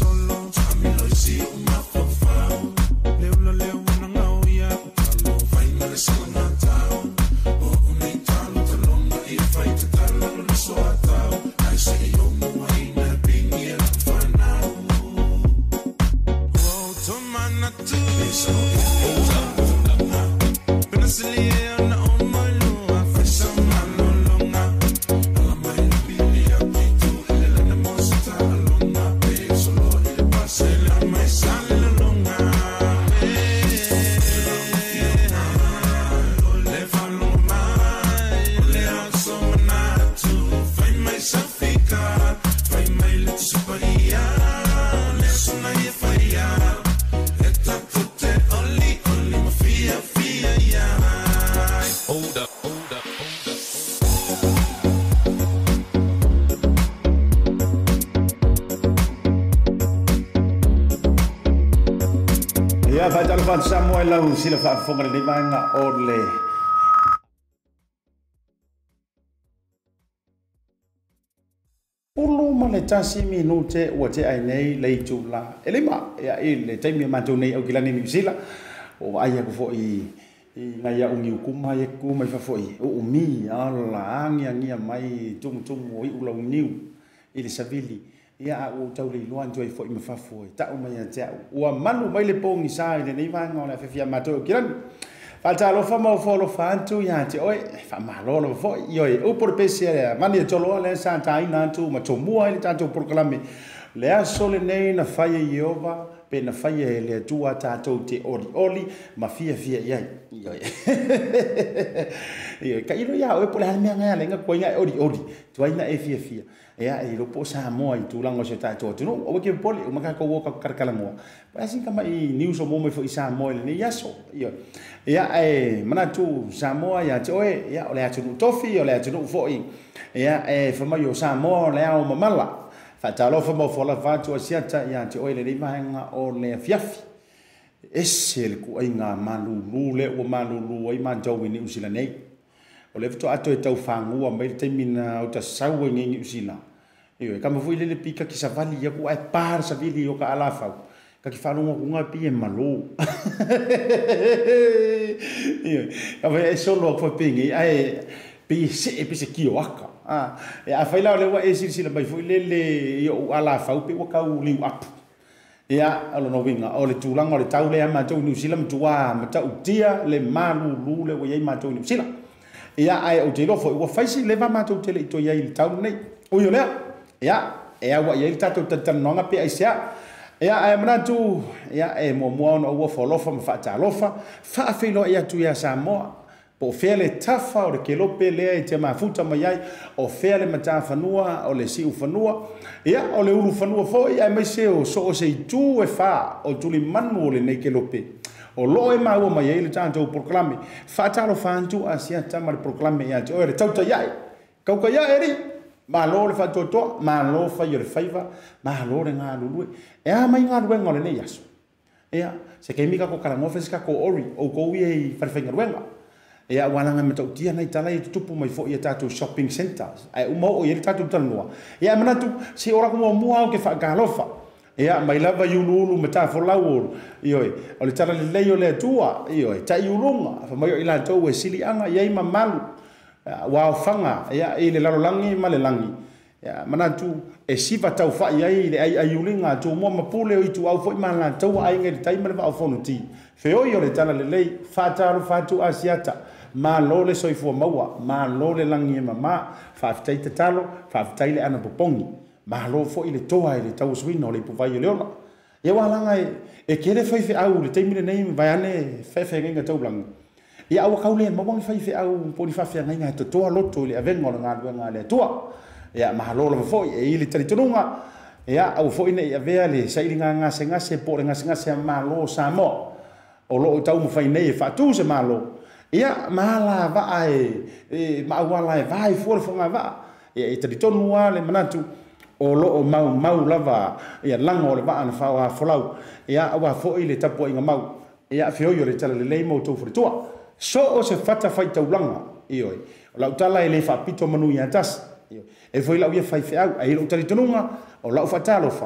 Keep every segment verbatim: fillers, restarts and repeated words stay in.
Samuel lau sila whaafonga le vanga o le ulu ma le tasi minute ua te ai nei le tula e le ma ia i le taimi a mātou nei au kilani ni sila o ai aku fo i ngai a ungi ukuma i ku mai fa fo i o umi ala angia ngia mai tung tung o i ula uniu i le savili ia o tau le loan toi fo i me fa fo i ta o mai a te ua manu mai le pongi sa i le nei vanga o le fefia mātou kilani falta lo fa mo fo lo fa antu ia te oi fa malo lo fo i oi o por pese mani tolo le sa ta ina antu ma tomua i tanto proclame le aso le nei na faia Jehova pe na faia le tua tatou te ori oli ma fia fia ia oi io ka iro ia o por le mea nga le nga ko ia ori ori tu ai na e fia fia ia e lo po sa mo i tu lango se tatou tu no o ke poli o maka ko wo ka karkala mo pa sin kama i news o mo me fo i sa mo le ni yaso io ia e mana tu Samoa ia te oe ia o le atu tofi o le atu fo i ia e fa mai o Samoa le au mamala fa talo fa mo fo la fa tu sia ta ia te oe le ni manga o le fiafi ese le ku ai nga malu lu le o malu lu ai man jau ni usila nei o le to ato e tau fangu o mai te mina o ta sau ni ni usila io kama fu le pika ki sa vali ia ku ai par sa vili o ka ala fa ka ki falunga kunga pi e malo io ava e solo ko pingi ai pi se e pi se ki waka ah e a faila le wa e sila mai fu le le io ala fa pi wa ka u li up ia alo no winga o le tulanga o le tau le ama tau New Zealand tua ma tau tia le malu lu le wa ye ma tau New Zealand ia ai o te lo fo wa faisi le va ma tau te le to ye il tau nei o yo le ia e a wa ye il tatu tan no nga pe ai sia ia e mana tu ia e mo mo no wo fo lo fa fa ta lo fa fa fe lo ia tu ia Samoa po fele tafa o ke lo pe le te ma futa mai ai o fele mata fanua o le siu fanua ia o le ulu fanua fo ia mai se o so o se tu e fa o tu li manu le nei ke lo pe o lo e ma o mai ele tanto proclame fa ta lo fa tu asia ta ma proclame ia o re tauta ia kau ka ia eri ma lo le fa toto ma lo fa yo le faiva ma lo le nga lulu e a mai nga luenga le nei aso ia se ke mika ko kala ngofes ka ko ori o ko wi fa fa nga luenga ia wala nga meta utia nei tala i tupu mai fo ia tatu shopping centers ai umo o ia tatu tanua ia mana tu si ora ko mo mua ke fa galofa ia mai lava yululu meta fo lawo io o le tala le leio le tua io ta yulunga fa mai o ila to we sili anga ia ma malu wa fanga ia ile lalo langi male langi ia mana tu e siva tau fa ia ile ai ayulinga to mo mapule o itu au fo mana tau ai ngai tai male va fo no ti fe o yo le tala le lei fa taru fa tu asiata ma lo le soifua maua ma lo le langi mama fa ftai te talo fa ftai le ana popongi ma lo fo ile toa ile tau swino le puvai le ona ia wala ngai e kere fai fe au le taimile nei vai ane fe fe ngai tau blang ia au kaule ma wang fai fe au poni fa fe ngai to toa loto le avengo nga nga le toa ia ma lo le fo e ile tali tonunga ia au fo ine ia vea le sai nga nga se nga se por nga se nga se ma lo sa mo o lo tau mo fai nei fa tu se ma lo ia mala va ai e ma wala vai for fonga va ia te tonu ale manatu o lo o mau mau lava ia lango le va an fa wa folau ia wa fo ile tapo inga mau ia fio yo le tala le le mo to for tua so o se fata fai tau langa io la utala ile fa pito manu ia tas io e foi la ia fai fe au ai lo tali tonunga o la fata lo fa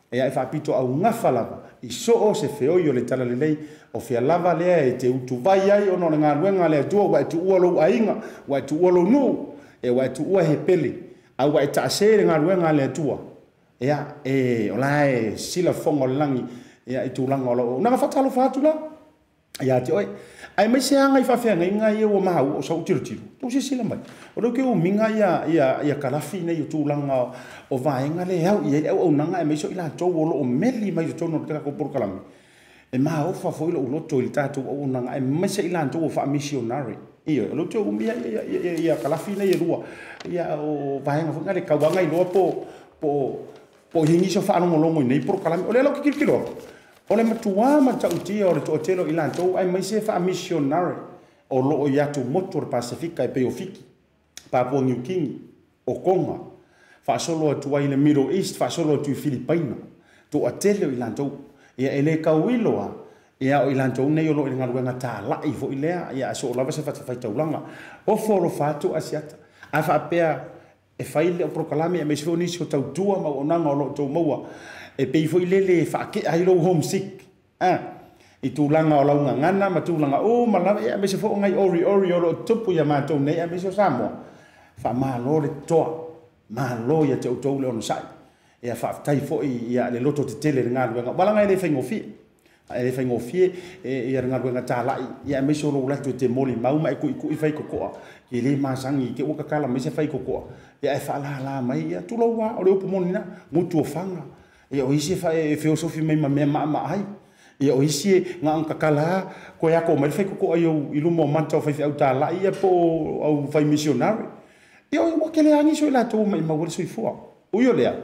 e ai whaapito au ngafa lava, i so o se feo i o le tala lelei, o fia lava lea e te utu vai ai, ono le ngā ruenga lea tua, wa e tu ua lou ainga, wa e tu ua lou nu, e wa e tu ua he pele, au wa e taasere ngā ruenga lea tua, ea, e, o la e sila fonga o langi, ea, i tu langa o lau, nanga whatalo whatu la, ea te oi, ai mai se anga i whawhianga i ngai e ua mahau o sau tiro tiro, tu se sila mai, o rau ke o minga ia, ia, ia kalafi nei o tu langa o vaenga le au, ia au au nanga e mai so ila tau o lo o meli mai o tau no te kako porokalami, e maha o wha fo ilo uloto i tātou o nanga, e mai se ila tau o wha missionary, ia, o rau te o umia ia, ia, ia kalafi nei e rua, ia o vaenga fo ngare kawanga i loa po, po, po hingi so wha anongo longo i nei porokalami, o le alo kikirikiro, o le matua ma tau tia o le to telo i lantou ai mai se fa missionary o lo o yatu motor Pacifica e pe o fiki Papua New Guinea o Konga fa solo tu ai le Middle East fa solo tu Filipina to atelo i lantou ia ele ka wiloa ia o i lantou nei o lo i ngaruenga ta la i fo i lea ia so lava se fa fa taulanga o foro fatu asiata a fa pea e faile o prokalami e me se ni so tau tua ma o nanga o lo to maua e pe foi lele fa ke ai lo homesick ah i tu langa o launga ngana ma tu langa o ma la e me se fo ngai ori ori o tupu ya ma to nei e me so samo fa ma lo le to ma lo ya te to le on sai e fa tai fo i ya le loto te tele nga nga bala ngai le fengo fi e fengo fi e ia nga nga ta la ya me so lo la te moli ma ma ku ku i fai ko ko i le ma sangi ke o ka kala me se fai ko ko ya e fa la la mai ya tu lo wa o le po monina mutu fanga e o isi fa e filosofi mai ma ma ma ai e o isi nga ang kakala ko ya ko mai fai ko ai i lumo manta fai au ta la ia po au fai missionary e o mo ke le ani so la to mai ma wo so fo o yo le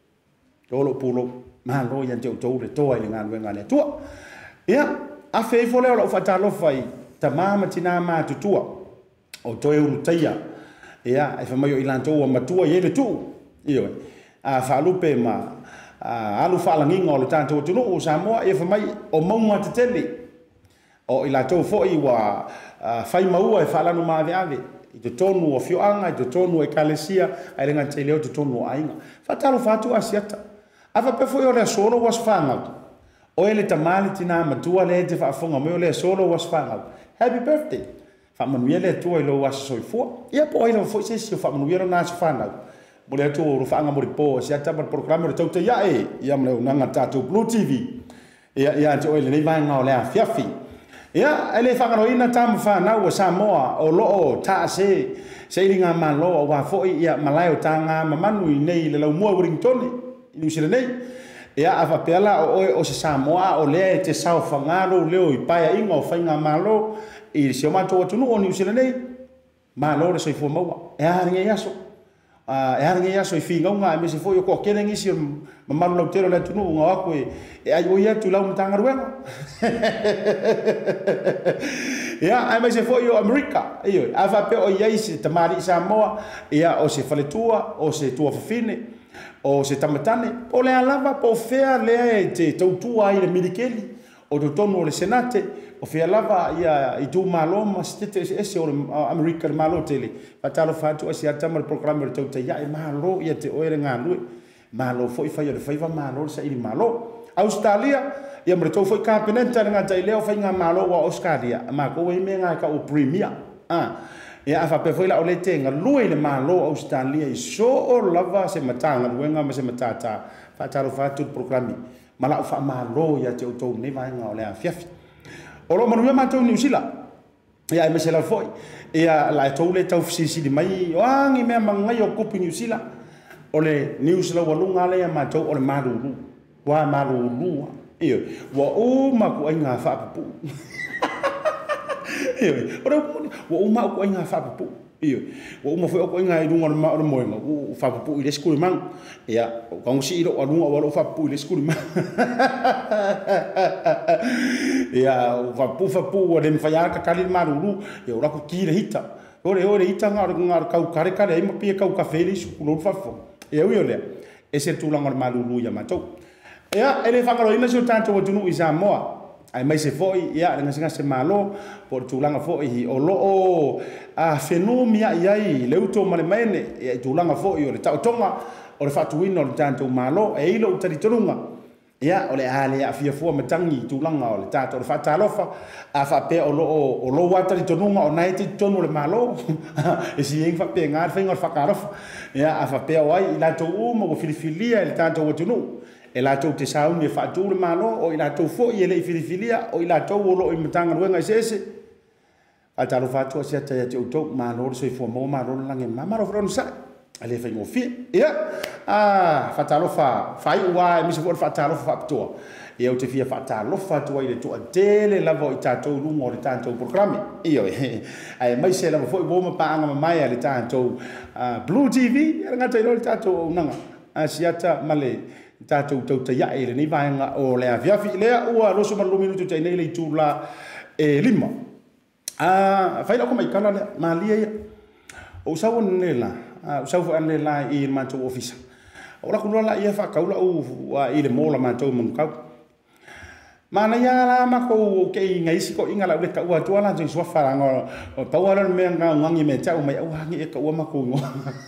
o lo pulo ma lo ya te to le to ai nga nga le to ia a fai fo le o fa ta lo fai ta mama tina ma tu tua o to e uru taia ia e fa mai o ilanto o matua ye le tu io a fa lupe ma a alu fala nginga o le tanto tunu o Samoa e fa mai o maunga te tele o ila tau fo i wa fai maua e fala no ma ave ave i te tonu o fioanga i te tonu e kalesia ai renga te leo te tonu o ainga fa talo fatu asiata a fa pe fo i o le solo was fanga o ele tamali tina matua le te fa fonga mo le solo was fanga happy birthday fa manuia le tua i lo was so fo ia po i lo fo se se fa manuia na so fanga mo le tu ro fanga mo po sia ta per programa tau te ia e ia mo nanga tatu Blue T V ia ia te oile nei vai nga o le afiafi ia ele fanga ro ina tam fa na o Samoa o lo ta se se linga ma lo o wa fo ia malai o tanga mamanu i nei le lau mo Wellington i sile nei ia ava pela o o se Samoa o le te sao fangaro leo i pai inga o fainga malo i se ma to tu no o ni sile nei ma lo le so fo mo e a ringa yaso a e haringa ia so i finga nga me se foi o ko kene ngi si ma malu tero la tunu nga ko e ai o ia tu la un tanga ruenga ia ai me se foi o America io a fa pe o ia si tamari Samoa ia o se faletua o se tua fine o se tamatane o le alava po fea le te tautua i le milikeli o to tonu le senate o fea lava ia i tu malo ma stete ese o America malo tele patalo fatu asia tama le programa le tau ia e malo ia te oere nga lui malo foi fai le fai va malo sa ili malo Australia ia mre tau foi kapenenta nga tai leo fai nga malo wa Australia ma ko we me nga ka o premier ah ia afa pe foi la o le tenga lui le malo Australia i so o lava se matanga luenga ma se matata patalo fatu programa mala fa malo ia te o tau nei vai nga o le afiafi o lo manu ma tau New Zealand ia me se la foi ia la tau le tau fisi di mai o angi me mangai o kopi New Zealand o le New Zealand walunga le ma tau o le maruru wa maruru ia wa o ma ku ai nga fa pu ia o wa o ma ku ai nga fa pu ia wa o ma foi o nga i dunga ma o mo ma o fa pu i le skuli mang ia o ka ngi ro o dunga wa o fa pu i le skuli mang ia o fa pu fa pu o le mfaya ka kali maruru ia o ra ku ki le hita o le o le hita nga nga ka kare kare ai ma pia ka ka feli su ku fa fo ia o le e se tu langa maruru ia ma to ia ele fa ngalo ina so tanto o tunu i Samoa ai mai se foi ia nga singa se malo por tu langa foi o lo o a fenomia ia i le uto male mene ia tu langa foi o le ta tonga o le fatu ino o le tanto malo e ilo utari torunga ia o le ale a fia fua matangi tulanga o le tato le fatalofa a fa pe o lo o lo wata tonunga o nai te tonu le malo e si ing fa pe ngar fa ngor fa karofa ia a fa pe o ai la to uma o filifilia le tato o tonu e la to te saun e fa tu le malo o ila to fo i le filifilia o ila to o lo i matanga luenga sese a talo fa to sia te te to malo so i fo mo malo lange mama ro fron sa ale fa ngofi ia ah fatalofa fai ua mi se for fatalofa fa to e o te fia fatalofa to i le to tele la vo i tato lungo le tanto programme io ai mai se la vo bo ma pa anga mai le tanto Blue T V nga te lo tato nanga asiata male tato to te ya ele ni vainga o le avia fi le ua lo so malu minuto te nei le tula e lima ah fai la ko mai kala malia o sa won la o sa fu ane la i manto office o la kulo la ia fa kaula u wa i le mola manto mun ka mana ya la ma ko ke ngai si ko inga la le ka ua to la so fa nga o tawala me nga ngangi me ta o mai u hangi e ka ua ma ko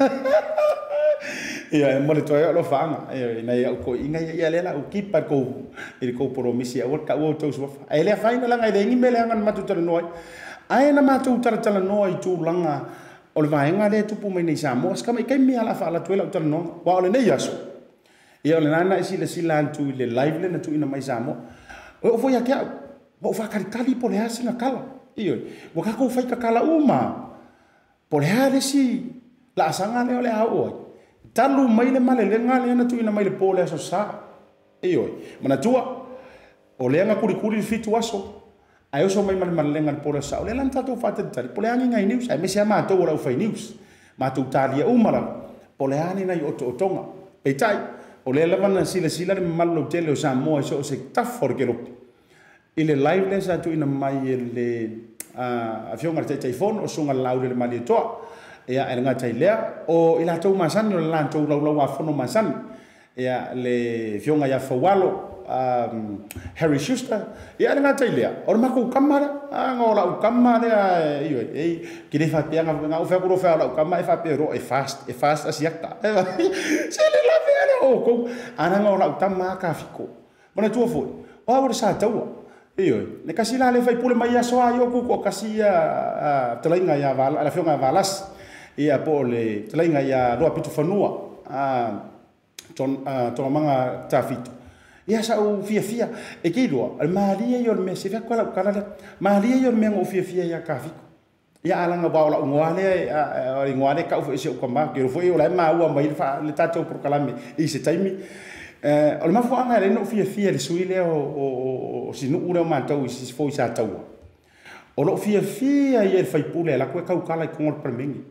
ia mo le toia lo fanga ia na ia ko inga ia le la o kipa ko i ko promisi o ka o to so ai le faina la ngai le ngi mele ngan matu tala noi ai na matu tala tala noi tu langa o le vaenga le tupu mai nei Samoa ska mai kai mea la fa la tuela o tala no wa o le nei aso ia o le nana isi le sila tu le live le na tu ina mai Samoa o foi akia o fa kali kali po le asi na kala ia o ka ko fai ka kala uma po le hale si la sanga le o le hao talu mai le male le ngale na tu ina mai le pole aso sa io mana tua o le nga kuri kuri fitu aso ai o so mai male male le pole sa o le lan tatu fata tari pole ani ngai news ai me se ma to ora o fai news ma tu talia umara pole ani na o to tonga e tai o le lava na sila sila le malo tele o Samoa so se tafor ke lo ile live le sa tu ina mai le a fionga te telefon o sunga laude le mali to ia e nga tai lea o ila tau masani o la tau lau lau afono masani ia le fionga ia fawalo um, Harry Schuster ia e nga tai lea o mako kamara a ngola u kamara io e ki le fa pia nga nga u fa ko fa la kamara e fa pero e fast e fast asiakta se le la vele o ko ana ngola u tamma ka fiko bona tu fo o ora sa tau io ne kasi la le fai pule mai aso ayo ko ko kasi a tlainga ia vala la fionga valas ia po le tlainga ia roa pitu fanua a ton ton manga tafito ia sa u fia fia e ki roa al maria yo me se fa kala kala maria yo me o fia fia ia kafiko ia alanga ba la ngwale a ngwale ka u se ko ma ki ro foi o la ma u mai fa le tato por kalame i se taimi eh o ma fo anga le no fia fia le suile o o sinu ura ma tau i se foi sa tau o lo fia fia ia fai pule la ko ka kala ko ngor permengi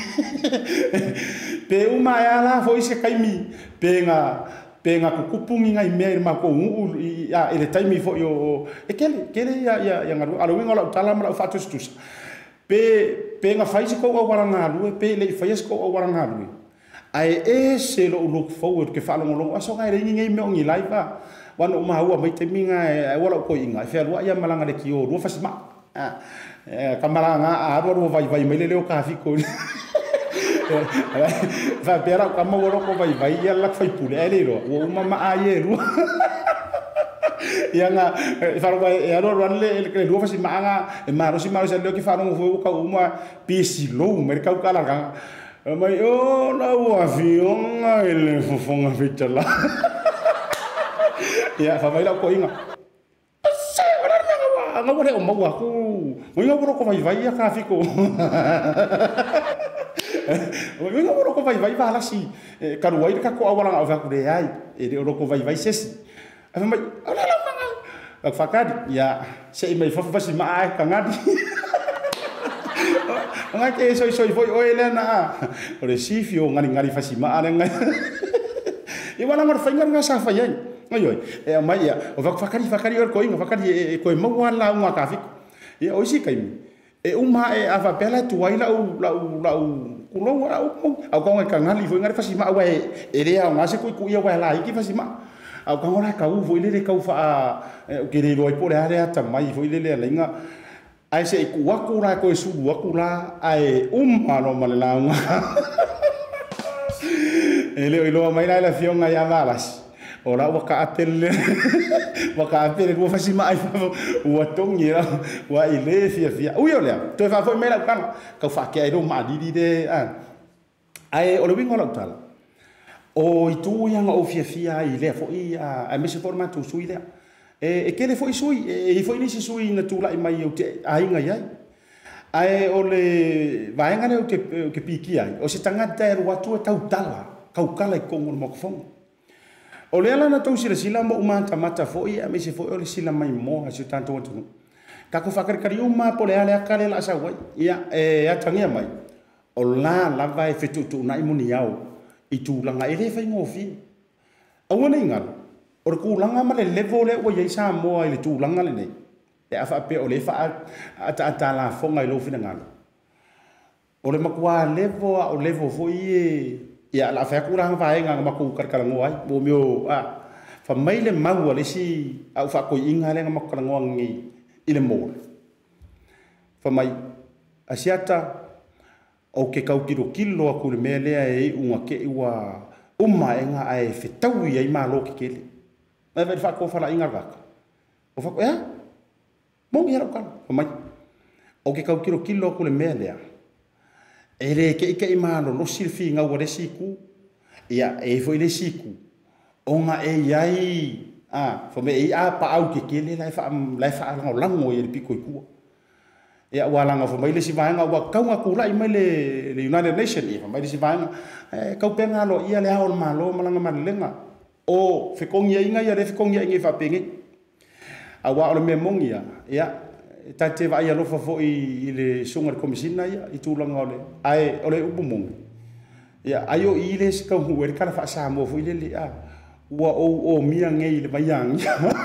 pe uma ya la foi se kaimi pe nga pe nga ku kupungi ngai me ma ko u ya ele taimi fo yo e kele kele ya ya ya ngaru alo winga la tala ma fa tu stus pe pe nga fai se ko o waranga lu pe le fai se ko o waranga lu ai e se lo look forward ke fa lo lo aso ngai ringi ngai me ngi live ba wan o ma ua mai te minga e wala ko inga fe lo ya malanga le ki o ro fa ma eh kamaranga a ro vai vai mai le o ka fi ko va pera ka mo ro ko vai vai ya la fai pule ele ro o mama a ye ro ya nga fa ro vai ya ro ran le le ro fa si ma nga e ma ro si ma ro se le ki fa ro vo ka uma pisi lo mer ka ka la ka mai o la o avion ele fofonga fitala ya fa vai la ko inga nga wale o mau aku mo nga woro ko vai vai ya ka fiko mo nga woro ko vai vai bala si ka ruai ka ko awala nga ku de ai e de ro ko vai vai sesi a mai ala la nga fa ka ya se mai fa fa si ma ai ka ngadi nga ke so so foi o elena o le sifio ngani ngani fa si ma ana nga e wala mar fa nga sa fa yai Oi, e mai ia, o fakari fakari or koinga, fakari e koe maua la unga kafiko. E oisi kaimi. E uma e afa pela tuai la u la u la u kulong la u au konga kangali foi ngari fasi ma wa e rea nga se ko ku ia wa la iki fasi ma. Au konga ka u foi le ka u fa o ke re roi pole area ta mai foi le le nga. Ai se ku wa ku la ko su wa ku la ai uma no male la unga. Ele ilo mai la la fionga ya valas. ora wa ka apel wa ka apel ko fasi mai wa tongi ra wa ile fia fia ui ole to fa foi mela kan ka fa ke ro ma di di de ai o lo wingo la tala o itu yang o fia fia ile fo i a me se forma tu sui le e ke le foi sui e foi ni sui na tu la mai o te ai nga ia ai o le vaenga le o ke ke piki ai o se tangata e watu tau tala kau kala i kongo mo kfongo o le ala na tau sila sila mo umanta mata foi a me se foi o le sila mai mo a se tanto tu ka ko fakar kari uma po le ala ka le la sa wai ia e atangia mai o la la vai fetu tu na imuni yao i tu langa ele fa ngofi a wona ingal o ku langa ma le level le o ye sa mo ai le tu langa le nei e afa pe o le fa ata ata la fonga i lo fina ngalo o le makua level o level foi e ia la fa ku rang vai nga maku kar kar ngoi bo mio a fa mai le mau le si au fa ko inga le nga maku kar ngi ile mo fa mai asiata o ke kau kilo kilo aku le mele ai unga ke iwa umma enga ai fetau ia i malo ke kele ma ve fa ko fa la inga vaka o fa ko ya mo ia ro kan fa mai o ke kau kilo kilo aku le mele ere ke ke i malo no silfi nga wa le siku ia e foi le siku onga e yai ah fa me i a pa au ke kele la fa la fa la lango ia piko i ku ia wala nga fa mai le si vanga wa kau nga kula i mai le le United Nations ia fa mai le si vanga e kau penga lo ia le haol malo malanga malenga o fe kong ia inga ia le fe kong ia inga fa pengi a wa o me mongia ia tate va ia lo fa fo i le sunga komisina ia i tu langa ole ai ole ubu mong ia ayo i le ska hu e kala fa sa mo fo ile le a wa o o mia ngei le bayang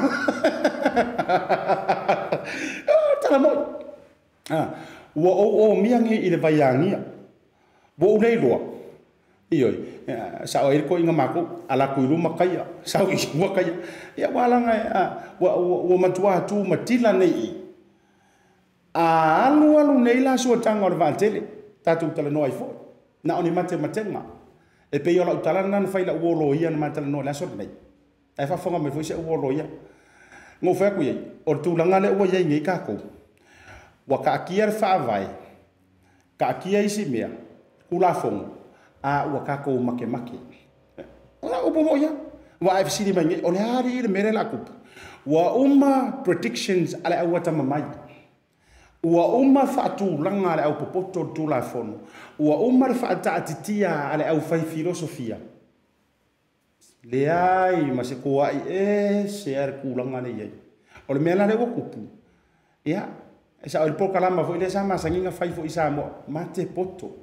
tala mo ah wa o o miangi i le vaiangia bo nei loa iyo sa o ko inga mako ala ku lu makaya sa o wa kaya ya wala nga wa wa matua tu matila nei a alu alu nei la so tanga o vantele tatu tala no ai fo na oni mate matenga e pe yo la tala na fa ila wo lo ia na mate no la so nei ai fa fonga me fo se wo lo ia ngo fa ku ye o tu langa le wo ye ngi ka ko wa ka kia fa vai ka kia isi mea kula fong a wa ka ko make make ona upo mo ya wa ai fisi mai o le hari le mere la kup wa umma predictions ala awata mamai wa umma fa tu langa ala au popoto tu la fon wa umma fa ta titia ala au fai filosofia le ai ma se ko ai e ser kulanga ne ye o le mela le kupu ya esa o po kalama foi le sama sanginga fai foi sa mo mate poto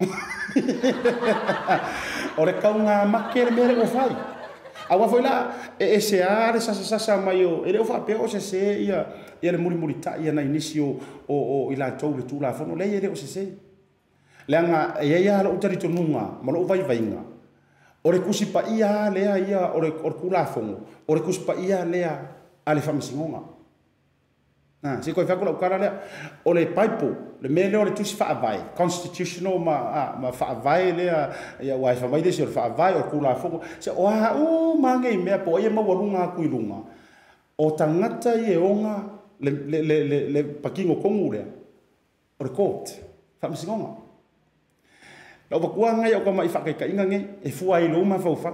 o le kaunga makere mere o fai awa foi la e se ar sa sa sa mai o ele o fa pe o se se ia ia le muri muri ta ia na inicio o o ila tou le tula fono le ele o se se langa ia ia lo utari tonunga ma lo vai vainga o le kusi pa ia le ia o le o kula fono o le kusi pa ia le ale famisinga na se ko fa ko kala le o le paipo le mele o le tusi fa vai constitutional ma ma fa vai le ya wa fa mai de se fa vai o kula fo se o ha u mangai me po ye ma walunga ku ilunga o tangata ye onga le le le le pakingo kongure o le court fa msingonga lo ba kuanga ya ko mai fa kai inga ngai e fu ai lo ma fa fa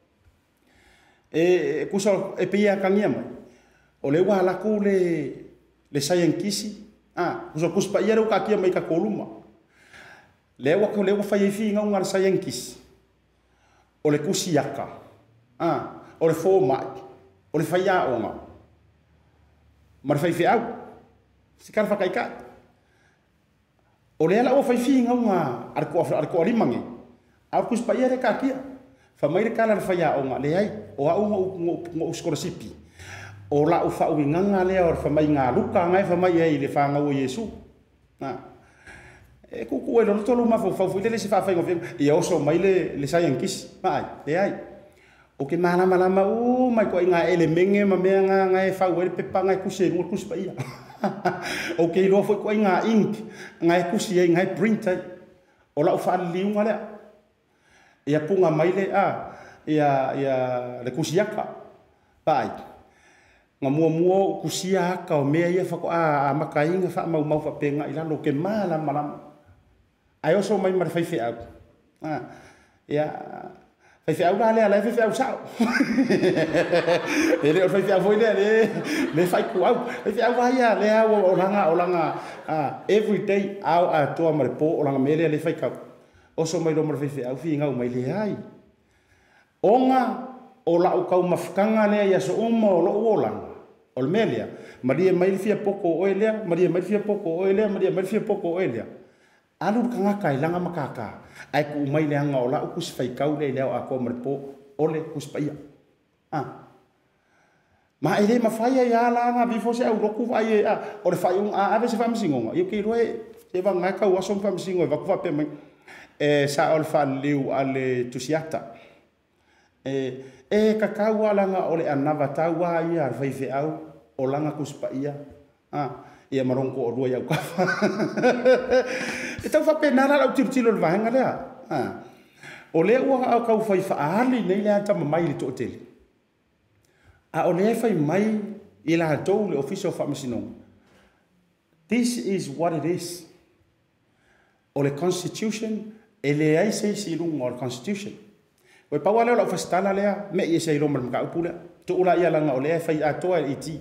e kuso e pia kangia mai o le wa la ku le le scientist ah uso kuspa ia ro ka kia mai ka koluma le wa ko le wa fa yefi nga un scientist o le kusiaka ah o le forma o le fa ya o ma mar fa fi au si kar fa kai ka o le ala o fa fi nga un ar ko ar ko limangi ar kuspa ia re ka kia fa mai re kala fa ya o ma le ai o a un ngo scholarship o la u fa u nganga le or fa mai nga luka ngai fa mai e le fa nga o Yesu na e ku ku e lo tolu ma fa fa fu le se fa fa ngofeng e o so mai le le sai enkis mai le ai o ke mana mala ma u mai ko nga ele menge ma me nga nga e fa u le pepa nga ku se ngo ku spa ia o ke lo fo ko nga ink nga ku si nga print o la u fa li nga le ia punga mai le a ia ia le kusiaka pai nga mua mua kusia ka o mea ia fa ko a makainga fa mau mau fa penga ila lo ke mala mala ai oso mai mar fai fe au ah ya fai fe au la la fai fe au sao ele o fai fe foi le le fai ku au fai fe au vai ya le au o langa o langa ah every day au a to mar po o langa mele le fai ka oso mai lo mar fai fe au fi nga mai le ai onga o la o kau mafkanga le ya so umo lo olang ol melia maria mai fia poko oelia maria mai fia poko oelia maria mai fia poko oelia alu kanga kai langa makaka ai ku mai le anga ola ku sfai kau le le a ko merpo ole ku spaia ah ma ele ma faia ya langa before se au roku vai a ole fai un a ave se fam singonga yo ke roe e va nga ka wasom fam singo va ku fa pe mai e sa ol fa liu ale tusiata e e kakau langa ole anava taua ia fai fe au o langa kuspaia ah ia marongo o dua ia ka e tau fa pena la tiro tiro le vanga le ah o le ua au kau fai fa ali nei le ata mai le to hotel a o le fai mai ila to le official famsino this is what it is o le constitution ele ai sei si lungo o constitution o pa wala la festala le me ye sei lo mar ka upula to ula ia langa o le fai atoa iti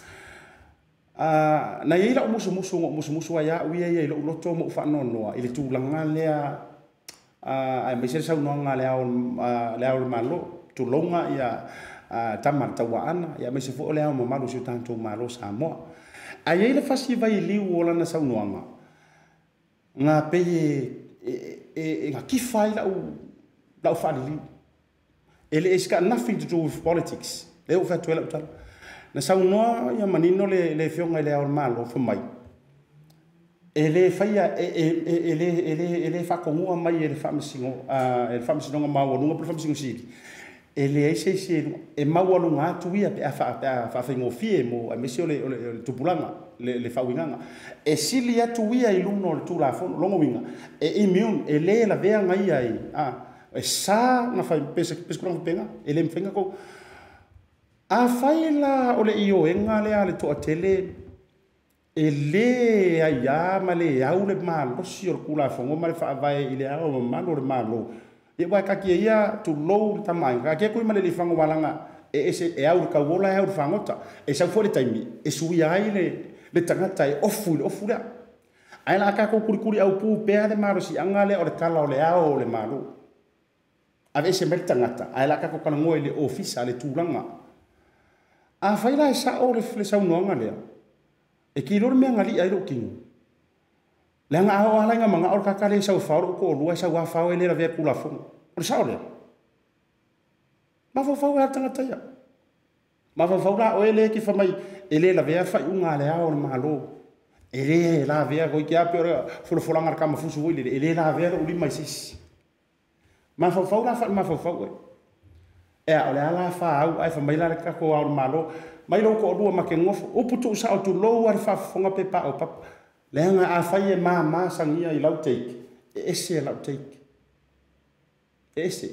ah na ia la musu musu musu musu ya wi ia lo lo to mo fa no no ile tu langa le ah ai me se sa no nga le au le au malo tu longa ia tamar tawana ia me se fo le au malo su tanto malo sa mo ai ile fasi vai li ola na sa no nga nga pe e nga kifai la u la u fa li ele it's got nothing to do with politics le o fa tu la tal na sa no ia manino le le fionga le au malo fo mai ele faia ele ele ele fa como a mai ele fa msingo a ele fa msingo ma wa lunga fa msingo si ele ai se se e ma wa lunga tu ia pe fa fa fa ngo fie mo a mesio le le tupulanga le le fa winga e sili ya tu ia i luno tu la fo longo winga e immune ele la vea ngai ai a e sa na fa pesa pesa ko penga ele mfenga ko a faila ole io enga le ale to tele ele ya male ya ule malo sio kula fongo male fa vai ile a o malo malo e wa ka ki ia tu lo tamai ka ke ko male le fango walanga e ese e au ka wola e au fangota e sa fo le taimi e su ia ile le tangata e ofu ofu la ai la ka ko kuri kuri au pu pe de maro si angale o le kala o le ao le malo ave se mer tangata ai la ka ko kana ngoi le office ale tulanga a faila sa o le flesa no ngale e ki lor me ngali ai ro king le nga o ala nga manga o ka ka le sa fa ko lu sa wa fa ele la ve kula fo o sa ole ma fo fa wa tanga taya ma fo fa la o ele ki fa mai ele la ve fa unga le o malo ele la ve ko ki a pe fo fo la ngar ka ma fu su ele ele la ve o li mai sis ma fo fa la fa ma fo fa e ole ala fa au ai fa mai la ka ko au malo mai lo ko dua ma ke ngofo o putu sa o tu lo ar fa fonga pe pa o pa le nga a fa ye ma ma sangia i lau take ese lau take ese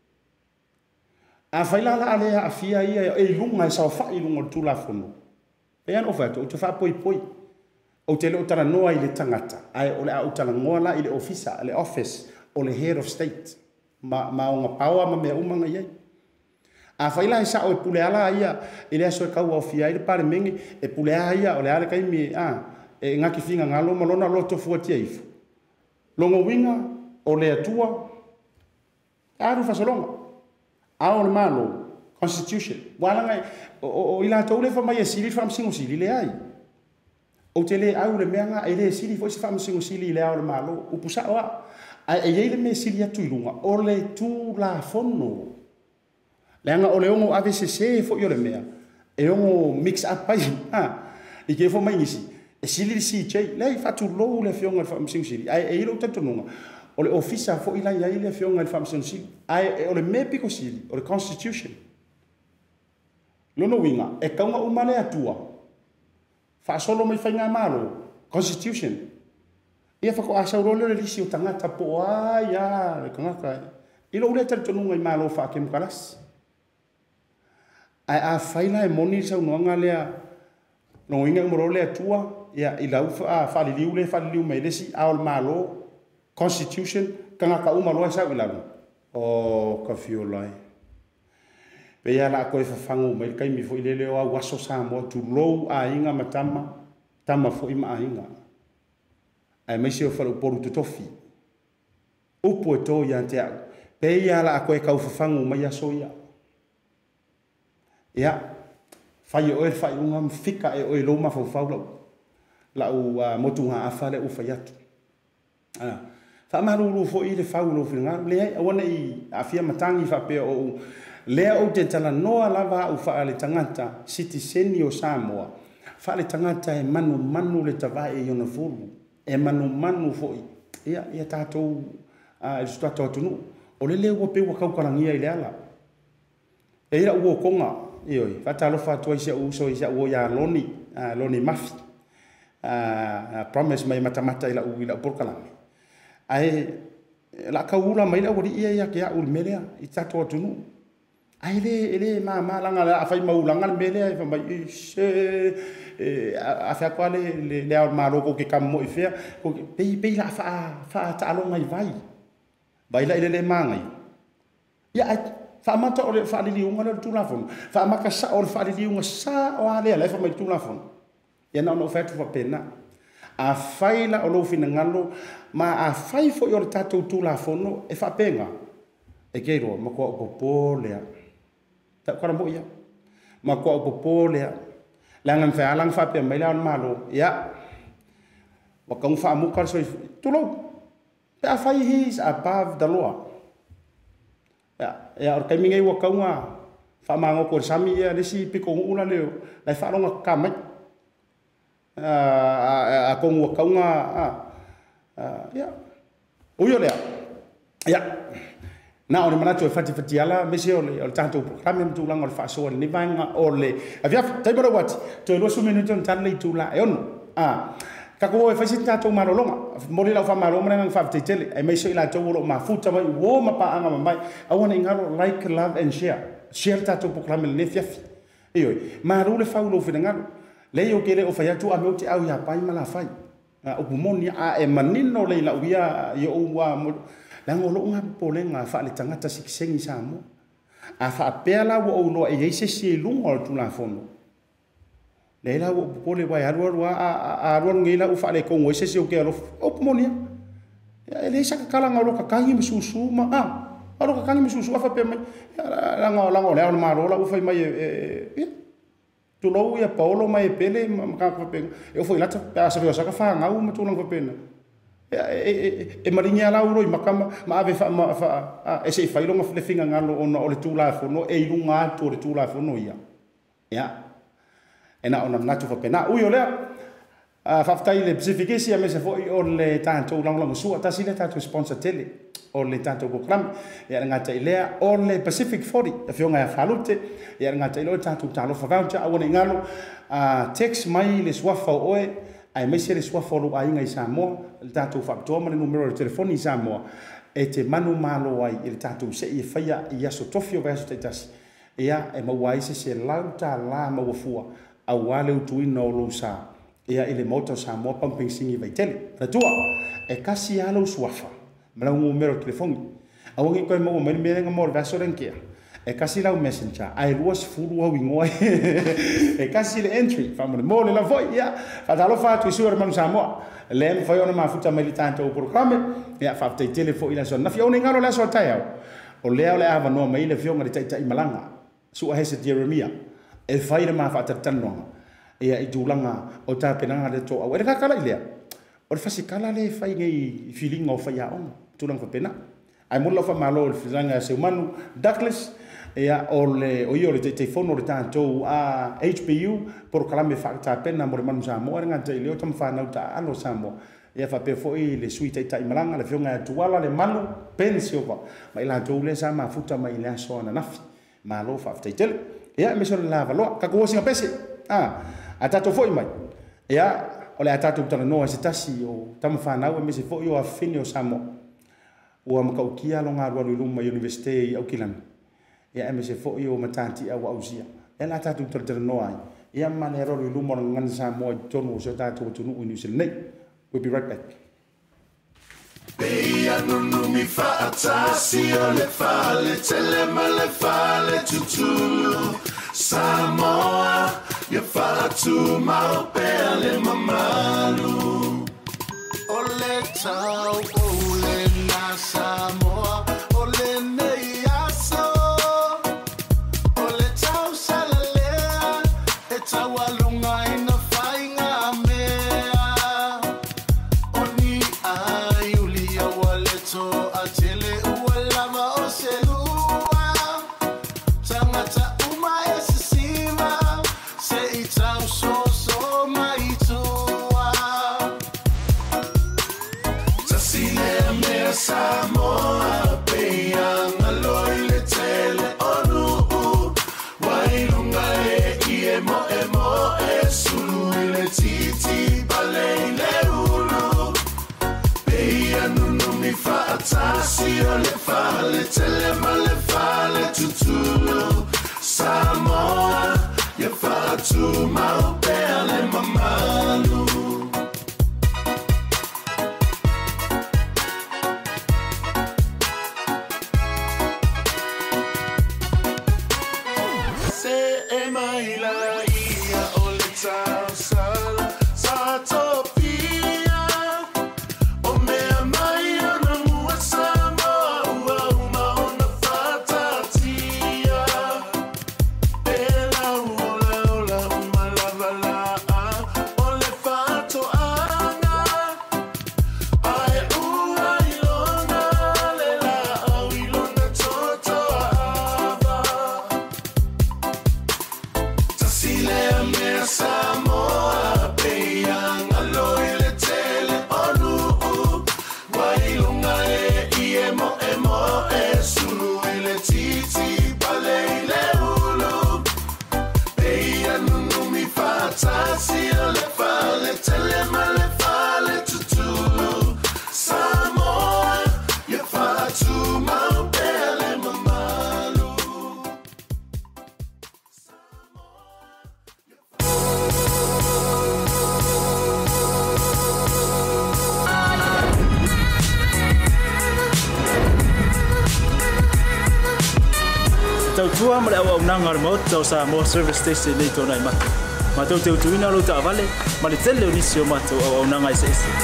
a fa la la ale a fia ia e lunga sa fa i lunga tu la fono e an ofa to tu fa poi poi o te le o tara noa i le tangata ai ole a utala ngola i le officer le office o le head of state ma ma o pawa ma me umanga ia a faila sa o puleala ia ile aso ka wa fia ile pare mengi e pulea ia ole ale kai mi a e ngaki finga ngalo malona loto fuati ifu longo winga o le atua aru fasolonga a o malo constitution wala ngai o ila to le fa mai sili fam singo sili le ai o tele au le menga ile sili fo se fam singo sili le au malo o pusa wa ai ile me sili atu ilunga o le tu la fono lenga ole ongo A V C C fo yo le mea e ongo mix up pai ha i ke fo mai nisi e sili si che le fa tu lo le fionga fa msing sili ai e ilo tanto nunga ole officer fo ila ya ile fionga fa msing sili ai ole me piko sili ole constitution lono winga e kaunga umale atua fa solo mai fa nga malo constitution ia fa ko asa ro le lisi o tangata po ai ya le kanga ilo le tanto nunga i malo fa ke mkalas ai a faila e moni sa unuanga lea no inga umro lea tua ia i lau fa fa liu le fa liu mai lesi aol malo constitution kanga ka uma loa sa ilalu o ka fiolai pe ia la ko fa fangu mai kai mi fo ilele o waso sa mo tu low a inga matama tama fo ima inga ai mai se fa lo poru tu tofi upo to ia te pe ia la ko ka fa fangu mai aso ia ia fai o fai unga fika e o lo ma fo fa la u motu ha afale u fayatu ah fa marulu fo ile fa ulo finga le ona i afia matangi fa pe o le o te tala noa lava u fa le tangata citizen o Samoa fa le tangata e manu manu le tava e yona fulu e manu manu fo ia ia tato a uh, stato tunu o le le wo pe wo ka kalangia ile ala e ira wo konga ioi fa talo fa to ise u so ise wo ya loni uh, loni mafi uh, promise mai matamata ila u ila porkalami ai la kaula mai la wori ia ia ke ul melea i tato tunu ai le ele ma ma langa la fai mau langa melea fa mai se a fa quale le le al malo ko ke kam mo ifia ko pe pe la fa fa ta lo ngai vai vai la ile le mangai ya fa ma to fa li unga le tu la fon fa ma ka sa or fa li unga sa o ale le fa mai tu la fon ya na no fa tu fa pena a faila o lo fina ngalo ma a fai fo yo tatou tu la fono e fa penga e keiro ma ko ko polea ta ko mo ya ma ko ko polea la ngam fa lang fa pe mai la malo ya wa kong fa mu kar so tu lo ta fai his above the law ya ya or kai mingai wa kaunga fa ma ngo ko sami ya desi piko una leo la fa longa kamai a a kong wa kaunga a ya o yo le ya na o mana to fati fati ala mesi o le o tanto programa tu lang o fa so ni vanga o le avia tai bora wat to lo su minuto tan le tu la e on a ka ko e fa si tanto maro longa mo le la fa maro mo nang fa te tele e mesi la to lo ma futa mai wo ma pa anga mai I want to ngalo like love and share share tanto programa le fiafi io ma ru le fa lo fi ngalo le yo kele o fa ya tu a mo ti au ya pai mala fai o pumoni a e manino le la uia yo wa mo la ngolo nga pole nga fa le tangata siksengi samo a fa pela wo o lo e yese si lungo tu la fono le la wo pole wa ya ro a a ro ngila u fa le ko ngose si o ke lo o pumoni ya le sa kala ngolo ka kangi msusu ma a aro ka kangi msusu a fa pe mai la ngolo la ngolo ma ro la u fa mai e tu lo ia paulo mai pele ma ka fa pe eu foi lá ta sa sa ka fa nga u ma tu lang fa pena e e marinha la uro i makama ma ave fa ma fa e se fa ilonga le finga ngalo ona o le tu la fo no e ilunga to le tu la fo no ia ya e na ona na tu fa pena u yo le a fa ftai le pacifique si a me se fo o le tanto lang lang su ta si le tanto sponsor tele o le tanto go klam ya nga ta ile o le Pacific forty e fio nga fa lute ya nga ta ile tanto talo fa voucher a wona ngalo a text mai le swafa oe ai mai se le swafa lo ai ngai Samoa le tanto fa to ma le numero de telefoni Samoa e te manu malo ai il tanto se e faia ia so tofio verso te tas ia e ma wai se se lauta la ma wofua a wale utu ino lo sa ia ile moto Samoa pumping singi vai tele na tua e kasi alo swafa mala un numero telefoni a wangi ko mo me me nga mo verso renkia e kasi la messenger ai ruas fulu o wingo e kasi le entry fa mo mo le la voi ia fa dalo fa tu sur man Samoa le foi ona ma futa militante o programme ia fa te telefoni la so na fi ona ngalo la so tai o le ole ava no mai le fionga de tai tai malanga su a hese Jeremia e fai ma fa tatano ia i tulanga o ta penanga de to o e ka kala ile o fa si kala le fai ngai feeling o fa ya on tulang fa pena ai mo lo fa malo le fizanga se manu Douglas ia o le o io le te fono le tanto a H P U por kalame fa ta pena mo manu Samoa nga te le o tam fa na ta alo Samoa ia fa pe foi le suite tai malanga le fionga tuala le manu pensio va ma ila to le sa ma futa mai le so na nafi ma lo fa te tel ia me so la valo ka ko singa pese ah atato foi mai ia o le atato tana no se tasi o tam fa na o me se foi o afini o Samoa o am ka ukia lo nga ro lu ma university au kilan ia me se foi o matanti au ausia e la tātou tala tala noa ai. Ia mane roro i lumora ngana Samoa i tonu o se tātou tunu i New Zealand. We'll be right back. Pei anu mi faatasi o le fale telema le fale tutulu Samoa ya faatu mau pele mamalu Ole tau ole na Samoa ole nei aso Ole tau salalea e tau alunga ina whainga mea Oni ai ulia waleto atele ua lava o se lua Tangata uma e se sima se i tau so so mai tua Tasile mea Samoa pea ngaloi le tele onu Wailunga e i e mo e mo e sulu i le titi balei le ulu Pea nunu mi faatasi o le fale telema le fale tutulu Samoa ya faatu mau pele mamalu Se e mai la ia o le tau sala sa topia o mea mai ana mua Samoa ua uma ona whatatia Pela ula ula uma lava la o le whatoanga Ai ua ilona le la au ilona totoa ava Tasile mea Samoa pea ngaloi le tele onu Wailunga e i e mo e mo e sulu i le titi balei le ulu Pea nunu mi fatasi o le fale telema le fale tutulu Samoa ya fatu mau pele mamalu Tau tua ma le au au nanga le maut tau Samoa Service Station nei tōna i matu. Ma tau te utuina lo ta vale, ma le tele o nisi o matu au au nanga i se ese.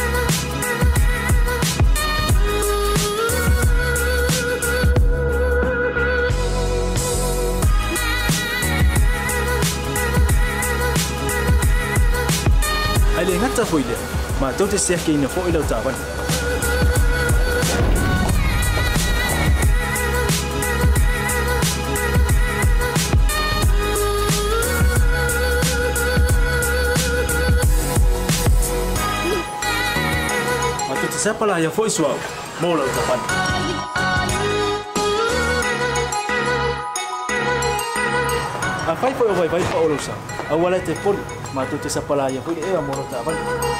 Ai le ngata fo i lea, ma tau te seake ina fo i lau ta vale. Siapa lah yang voice wow, mau lau tapan. Apa itu yang baik-baik pak ulusan? Awalnya telepon, matu tu siapa lah yang voice eh mau lau tapan.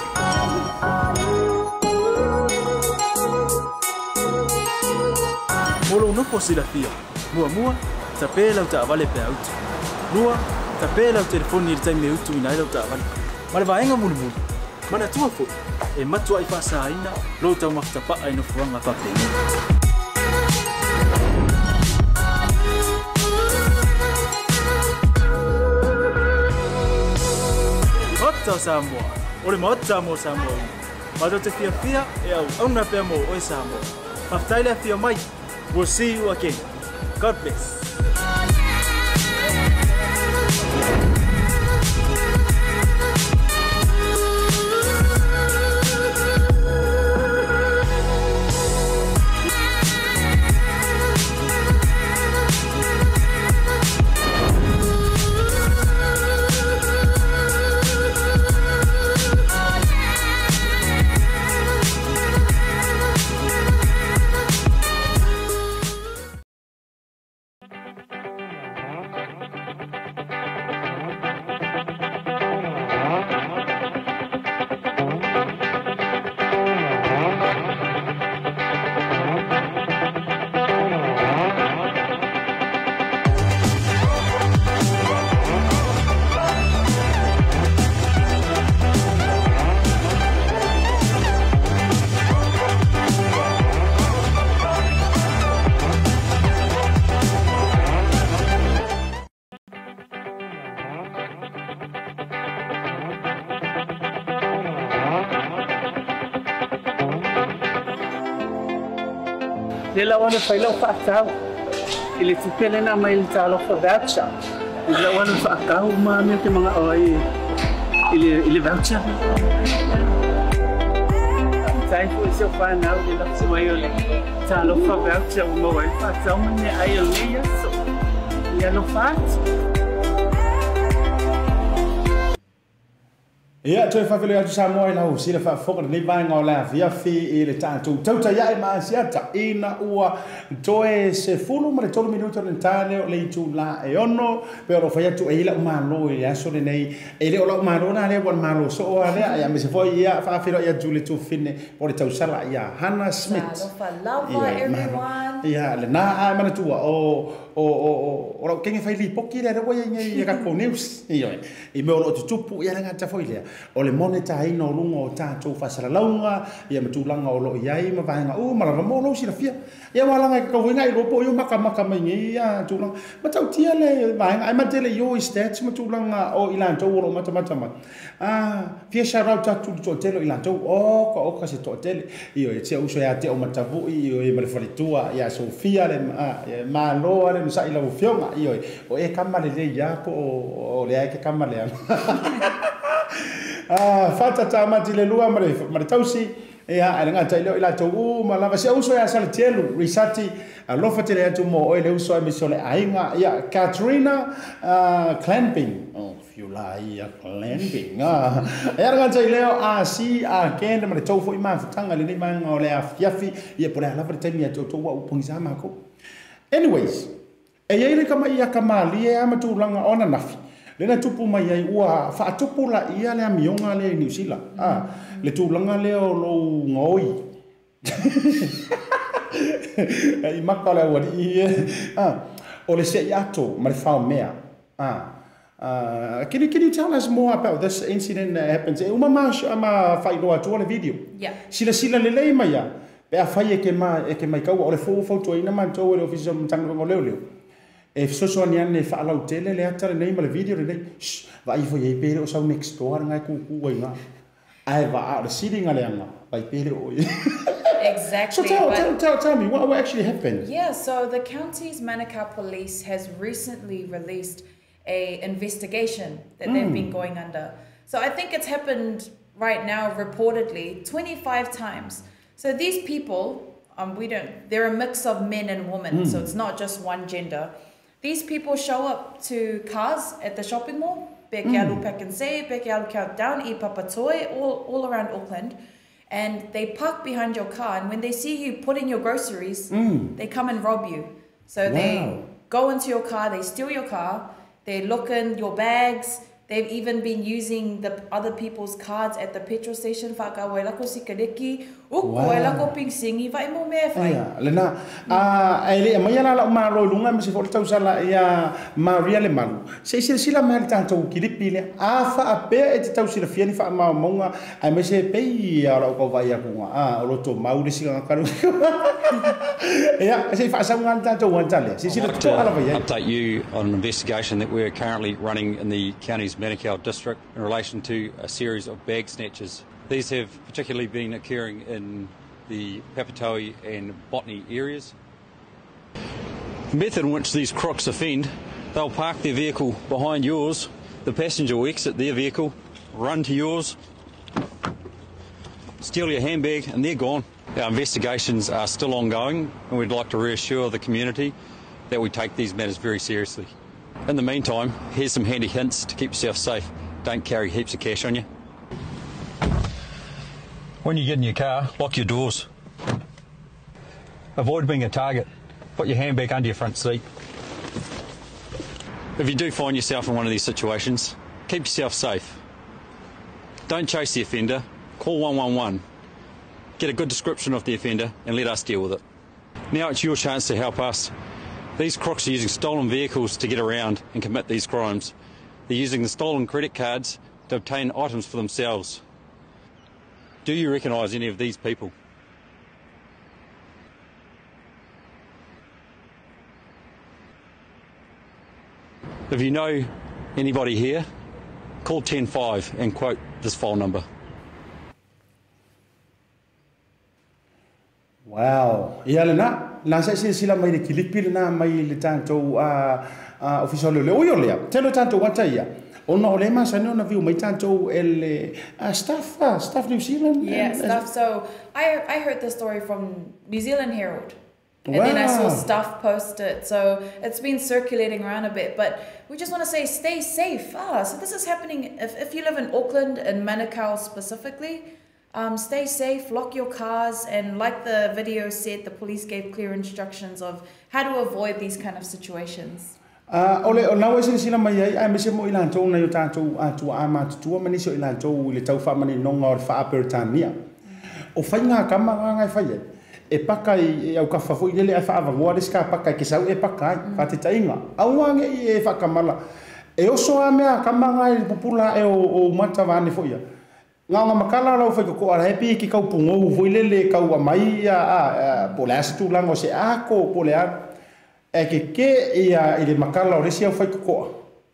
Mulu no posilah dia, mua-mua, tapi lau tak vale pea ut. Lua, tapi lau telefon ni time me utu ina lau tak vale. Mana baenga mulu-mulu, mana tua fo. E matua i whasa aina, lo tau makitapa ai no fuanga whapengi. Ota Samoa, ore ma ota mo Samoa. Mato te fia fia e au auna pia mo oi Samoa. Maftaile fia mai, we'll see you again. God bless. Le la wana fai lau whaatau. I le tupele na mai le talo fa voucher. I le wana whaakau ma me te mga oi. I le, I le voucher. Tai fu se whanau le la suai o le talo fa voucher o mawai whaatau mane ai o le yaso. Ia no whaat. Ia toi whawhile atu sa moe lau sila whawhokara ni vaenga o la via fi i le tātou tauta ia e maasiata ina ua toe se fulu ma le tolu minuta le tāne o le itu la e ono pe oro whai atu e ila umalo e aso le nei e le ola umalo na le wan malo so o alea ia me se foi ia whawhilo ia tu le tu fine o le tausara ia Hannah Smith Lava everyone ia le na a mana tua o o o o kengi fai li poki le rewa ia ia ka ko news ia i me oro tutupu ia nga ta foi le o le moneta ina o lunga o tātou whasaralaunga, ia matulanga o loi ai, ma vahenga, o malava mo lo sila fia. Ia walanga i kauhinga i ropo, i maka maka mai ngi, ia tulanga. Matau tia le vahenga, ai matele i o i stats, matulanga o ilantou o lo mata mata mai. Ah, fia sharau tatu to telo ilantou, o ka oka se to tele. Io e tia uso ia te o matavu, io e malefaritua, ia Sofia le ma loa le msa ila ufionga, io o e kamale le ia po o le ai ke kamale ana. Ah, fata ta mati le lua mare mare tausi e a nga tai le ila tau ma lava se uso ya sala tielu risati a lofa te le atu mo o le uso e misole ainga ya Katrina uh, clamping oh you lie ya clamping ah e nga tai leo a si a kende mare tau fo i ma futanga le ni manga o le a fiafi ia por la lava te mi atu to wa upongisa ma ko anyways e ia ile kama ia kama li e ama tu langa ona nafi Lena tupu mai ai ua whaatupu la ia le amionga le New Zealand. Ah, le tūlanga leo lo ngoi. I maka le wari. Ah, o le se iato ma le whao mea. Ah, uh, can, you, can you tell us more about this incident that happens? E uma mas ama whairoa tua le video. Yeah. Sila sila le lei mai a. Pe a whai e ke mai, e ke mai kaua o le fōu fautua ina man tau e le ofisa mtanga o leo leo. E soso ni ane fa ala tele le ata nei ma le video le nei va i foi e pere o sau next door ngai ku ku ai nga ai va out sitting ale anga vai pere o Exactly. So tell, tell, tell, tell me what, what actually happened. Yeah, so the county's Manukau police has recently released a investigation that mm. they've been going under. So I think it's happened right now reportedly twenty-five times. So these people um we don't they're a mix of men and women, mm. so it's not just one gender. These people show up to cars at the shopping mall, Bekialu mm. Pack and Save, Bekialu Countdown, I Papatoe, all, all around Auckland. And they park behind your car. And when they see you put in your groceries, mm. they come and rob you. So wow. they go into your car, they steal your car, they look in your bags. They've even been using the other people's cards at the petrol station. Whakawai lako si kareki, ukwai lako ping singi, vai mo mea whai. Lena, a ele mai ala la maro lunga me se fo tau sala ia Maria le malu. Se se sila mai tanto kiripi le a fa a pe e te tau sila fiani fa ma monga ai me se pe ia la ko vai aku a o to mau le sila karu. Ia se fa sa ngan tanto wan tale. Se sila to ala vai. Update you on an investigation that we're currently running in the county's Manukau district in relation to a series of bag snatches. These have particularly been occurring in the Papatoe and Botany areas. The method in which these crooks offend, they'll park their vehicle behind yours, the passenger will exit their vehicle, run to yours, steal your handbag and they're gone. Our investigations are still ongoing and we'd like to reassure the community that we take these matters very seriously. In the meantime, here's some handy hints to keep yourself safe. Don't carry heaps of cash on you. When you get in your car, lock your doors. Avoid being a target. Put your handbag under your front seat. If you do find yourself in one of these situations, keep yourself safe. Don't chase the offender. Call one one one. Get a good description of the offender and let us deal with it. Now it's your chance to help us. These crooks are using stolen vehicles to get around and commit these crimes. They're using the stolen credit cards to obtain items for themselves. Do you recognise any of these people? If you know anybody here, call ten five and quote this phone number. Wow. Ia lena. la sa si sila mai le kilipi na mai le tanto a a official le o yo le telo tanto wata ia ona o le ma sa no na viu mai tanto el staff staff New Zealand. Yeah, stuff. So I I heard the story from New Zealand Herald. And wow. then I saw stuff post it. So it's been circulating around a bit. But we just want to say stay safe. Ah, so this is happening if, if you live in Auckland and Manukau specifically. Um, stay safe, lock your cars, and like the video said, the police gave clear instructions of how to avoid these kind of situations. Uh, ole o nawe sila sila mai ai ai mese mo ilan tau na yo tatu atu ama tu mani so ilan tau le tau fa mani nonga o fa apertania. O fainga kama ngai fai e paka i au ka fa foi le fa ava ska paka ki sau e paka fa te tainga. Au wange e fa kamala. E oso a mea kama ngai popula e o, o mata vane foi. Nga nga makala la fa ko ala hepi ki kau pungo foi le le kau mai a a polas tu lango se a ko polea e ke ke ia i le makala o resi au fai kokoa.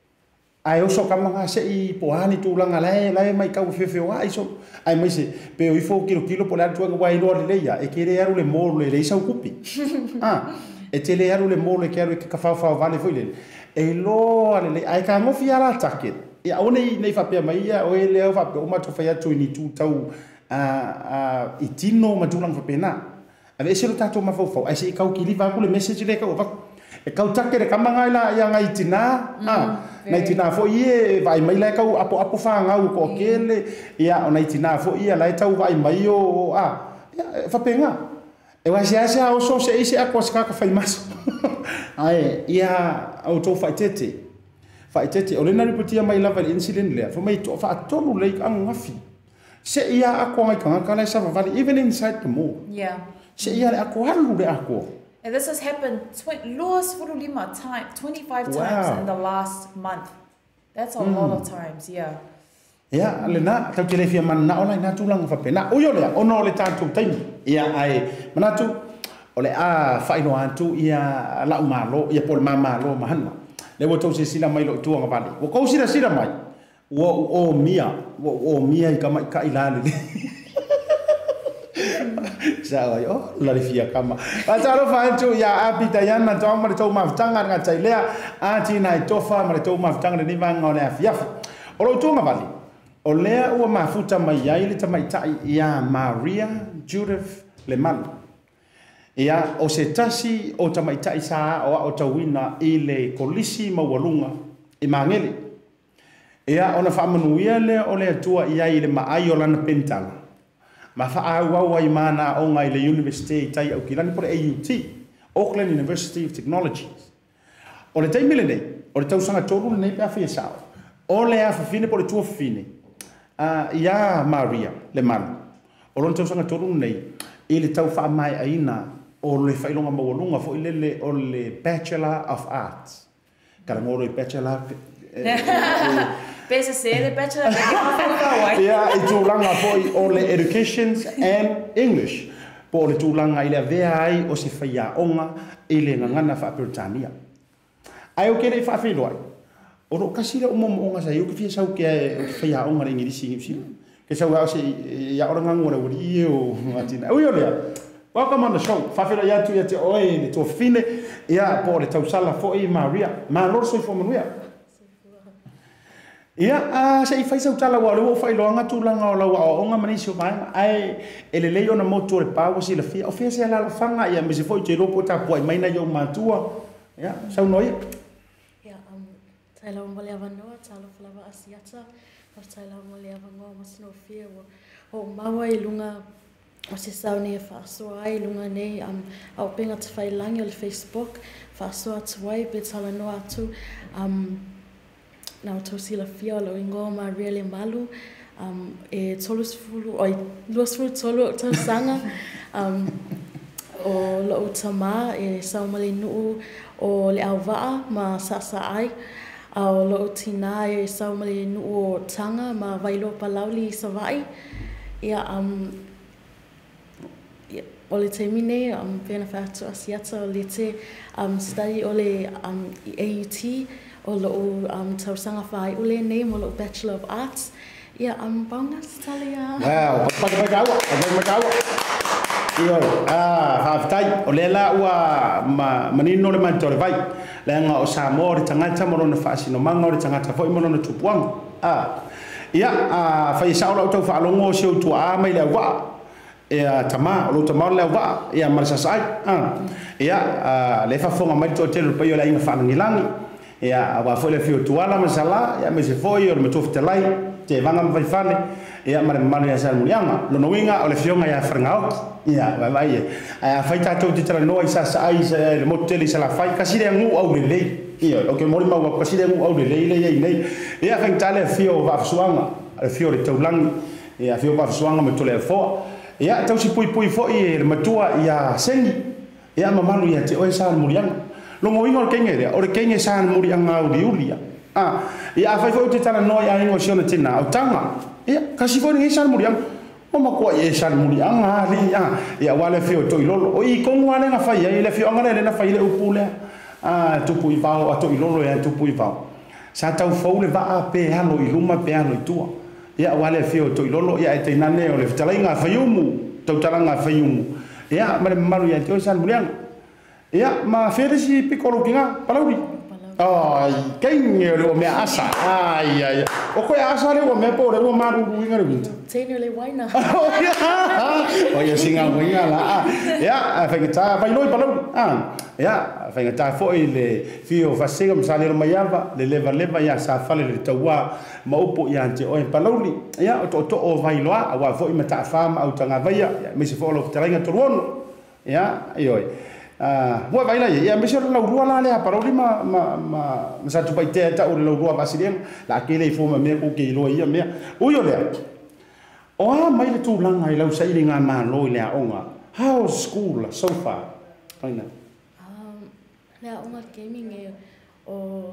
Ai oso kamanga se i poani tu langa lai lai mai kau fefe wa iso ai mai se pe o ifo kilo kilo po la tu nga i lo le ia e ke re aru le mo le le sau kupi. Ah e te le aru le mo le ke aru ke ka fa fa vale foi le. E lo ale le ai ka ngo fia la taket. Ia one nei fa pe mai ia o le o fa pe o ma to fa ya tu ni tu tau a a itino ma tu lang fa pena. Ave se lo tato ma fa fa ai se kau ki li va ku le message le ka o va e kau take re kamanga ila ia ngai tina ah nai tina fo ie vai mai lai kau apo apo fa ngau ko kele ia o nai tina fo ia lai tau vai mai o ah fa penga e wa sia sia o so se ise akwa ska ka fai mas ai ia au to fa tete fa tete o le na ripotia mai lava incident le fo mai to fa tonu le ang ngafi se ia akwa ngai kanga kala sa va even inside the mall yeah se ia akwa halu le akwa. And this has happened Luas Furulima time twenty-five times wow. in the last month. That's a mm. lot of times, yeah. Yeah, le na tau tele fia man na ola na tulang fa pena. O yo le ono le tantu time. Ia ai manatu ole a fa ino antu ia la umalo ia pol mama lo mahana. Le wo tau se sila mai lo tuanga vale. Wo ko sila sila mai. Wo o mia, wo o mia i ka mai ka ilale. Sao yo la rifia kama pasaro fantu ya apita yana to ma to ma tanga nga tailea ati na tofa ma to ma tanga ni manga ona afia o lo tunga vali o lea o mafuta mai ya ile tamai tai ya Maria Judith Leman ya o se tasi o tamai tai sa o o tawina ile kolisi mawalunga i mangeli ya ona fa manuia le o le tua ya ile ma ayola na pentala ma fa awa wa imana o ngai le university tai au kilani por A U T Auckland University of Technology o le tai milene o le tau sanga toru nei pa fa sa o le a fine por tu fine a ya Maria le man o le tau sanga toru nei i le tau fa mai aina o le fa ilonga mo longa fo ile le o le Bachelor of Arts kala mo le Bachelor Pese se le bachelor yeah, i tūlanga foi o le education and English. Po le tūlanga i le vea ai o se whaia onga i le ngangana wha Britania. Ai o kere i wha whilo ai. O ro kasira o momo onga sa iu ki fia sau ke whaia onga re ngirisi ngipsi. Ke sau au se ia ora ngangora uri i o ngatina. Ui o lea. Welcome on the show. Wha whilo ia tu ia te oe le tō fine. Ia po le tausala foi Maria. Ma lor soi fo manuia. Ia a se i fai sau tala wa lo fai lo anga tulanga o la o nga manisio mai ai ele le ona moto le pau si la fia o fia se la fanga ia me se foi te ropo ta poi mai na yo matua ia sau noi ia um tala o mole avanoa tala flava asiata o tala o mole avanoa masno fia o mawa i lunga o se sau ne fa so ai lunga nei um au penga te fai langi o le Facebook fa so atwai pe tala no atu um na o tau sila fia lo ingo ma really malu um e tolus fulu oi luas fulu tolo tau sanga um o lo tama e saumali nu o le awaa ma sasa ai o lo tina e saumali nu o tanga ma vailo palauli savai ia um o le te mine um pena fatu asiata o le te um study o le um A U T o lo um tausanga fai ule nei mo lo Bachelor of Arts ia um bauna stalia wow pa pa gawa pa gawa Iyo, ah, haftai, o le la ua ma manino le mantore vai. Le nga o Samoa le tangata mo na fasi no manga o le tangata foi mo na tupuang. Ah. Ia, ah, fai sa o tau fa longo se o tu a mai le wa. Ia tama, o tama le wa, ia marsa sai. Ah. Ia, le fa fonga mai to tele pe yo la inga fa ngilangi. Ia, wa foi le fio tuala masala, ia me se foi o me tofu te lai, te vanga mai fane. Ia mare mare ya sa mulianga, lo no winga o le fionga ya frangao. Ia, vai vai. A fai tatou te tara noa i sa sa ai le moteli sa la fai kasi le ngu au le lei. Ia, o ke mori mau kasi le ngu au le lei le ia nei. Ia fai tale fio va fsuanga, le fio le taulangi. Ia fio va fsuanga me tole fo. Ia tau si pui pui fo i le matua ia sengi. Ia mamalu ia te o sa mulianga. Lo mo ingo kenge le, o le kenge sa mulianga au diulia. Ah, ia fai fo te tara noa ia ingo siona tina au tanga. Ia kasi fo ni sa mulianga. O ma ko e sal muri anga li a ya wale fio to ilolo o i kongu ale na fai ile fio anga le na fai le upule a tu pui pao a to ilolo ya tu pui pao sa tau fo le va a pe halo i luma pe halo i tua ya wale fio to ilolo ya e te nane o le fitala inga faiumu tau talanga faiumu ya ma le malu ya te sal muri anga ya ma ferisi piccolo kinga palauri ai kenge o me asa ai ai o ko asa le o me po le o maru winga le winta Tēnei le waina. O ia singa winga la. Ya, fa que ta vai noi palau. Ah, ya, fa que ta foi le fio fa sega msale mai ava, le leva leva ya sa fale le taua ma upo ya ante o palauli. Ya, o to o vai loa, wa foi mata fama au tanga vai ya, me se fo lo taringa toruono. Ya, ioi. Ah, wa vai la ya me se la rua la le palauli ma ma ma sa tu pai te ta o le rua vasilien, la ke le fo me ko ke lo ia me. O yo le. O a mai le tūlanga I lau saile ngā mālo I le aonga. How's school so far? Paina. Um, le aonga gaming e o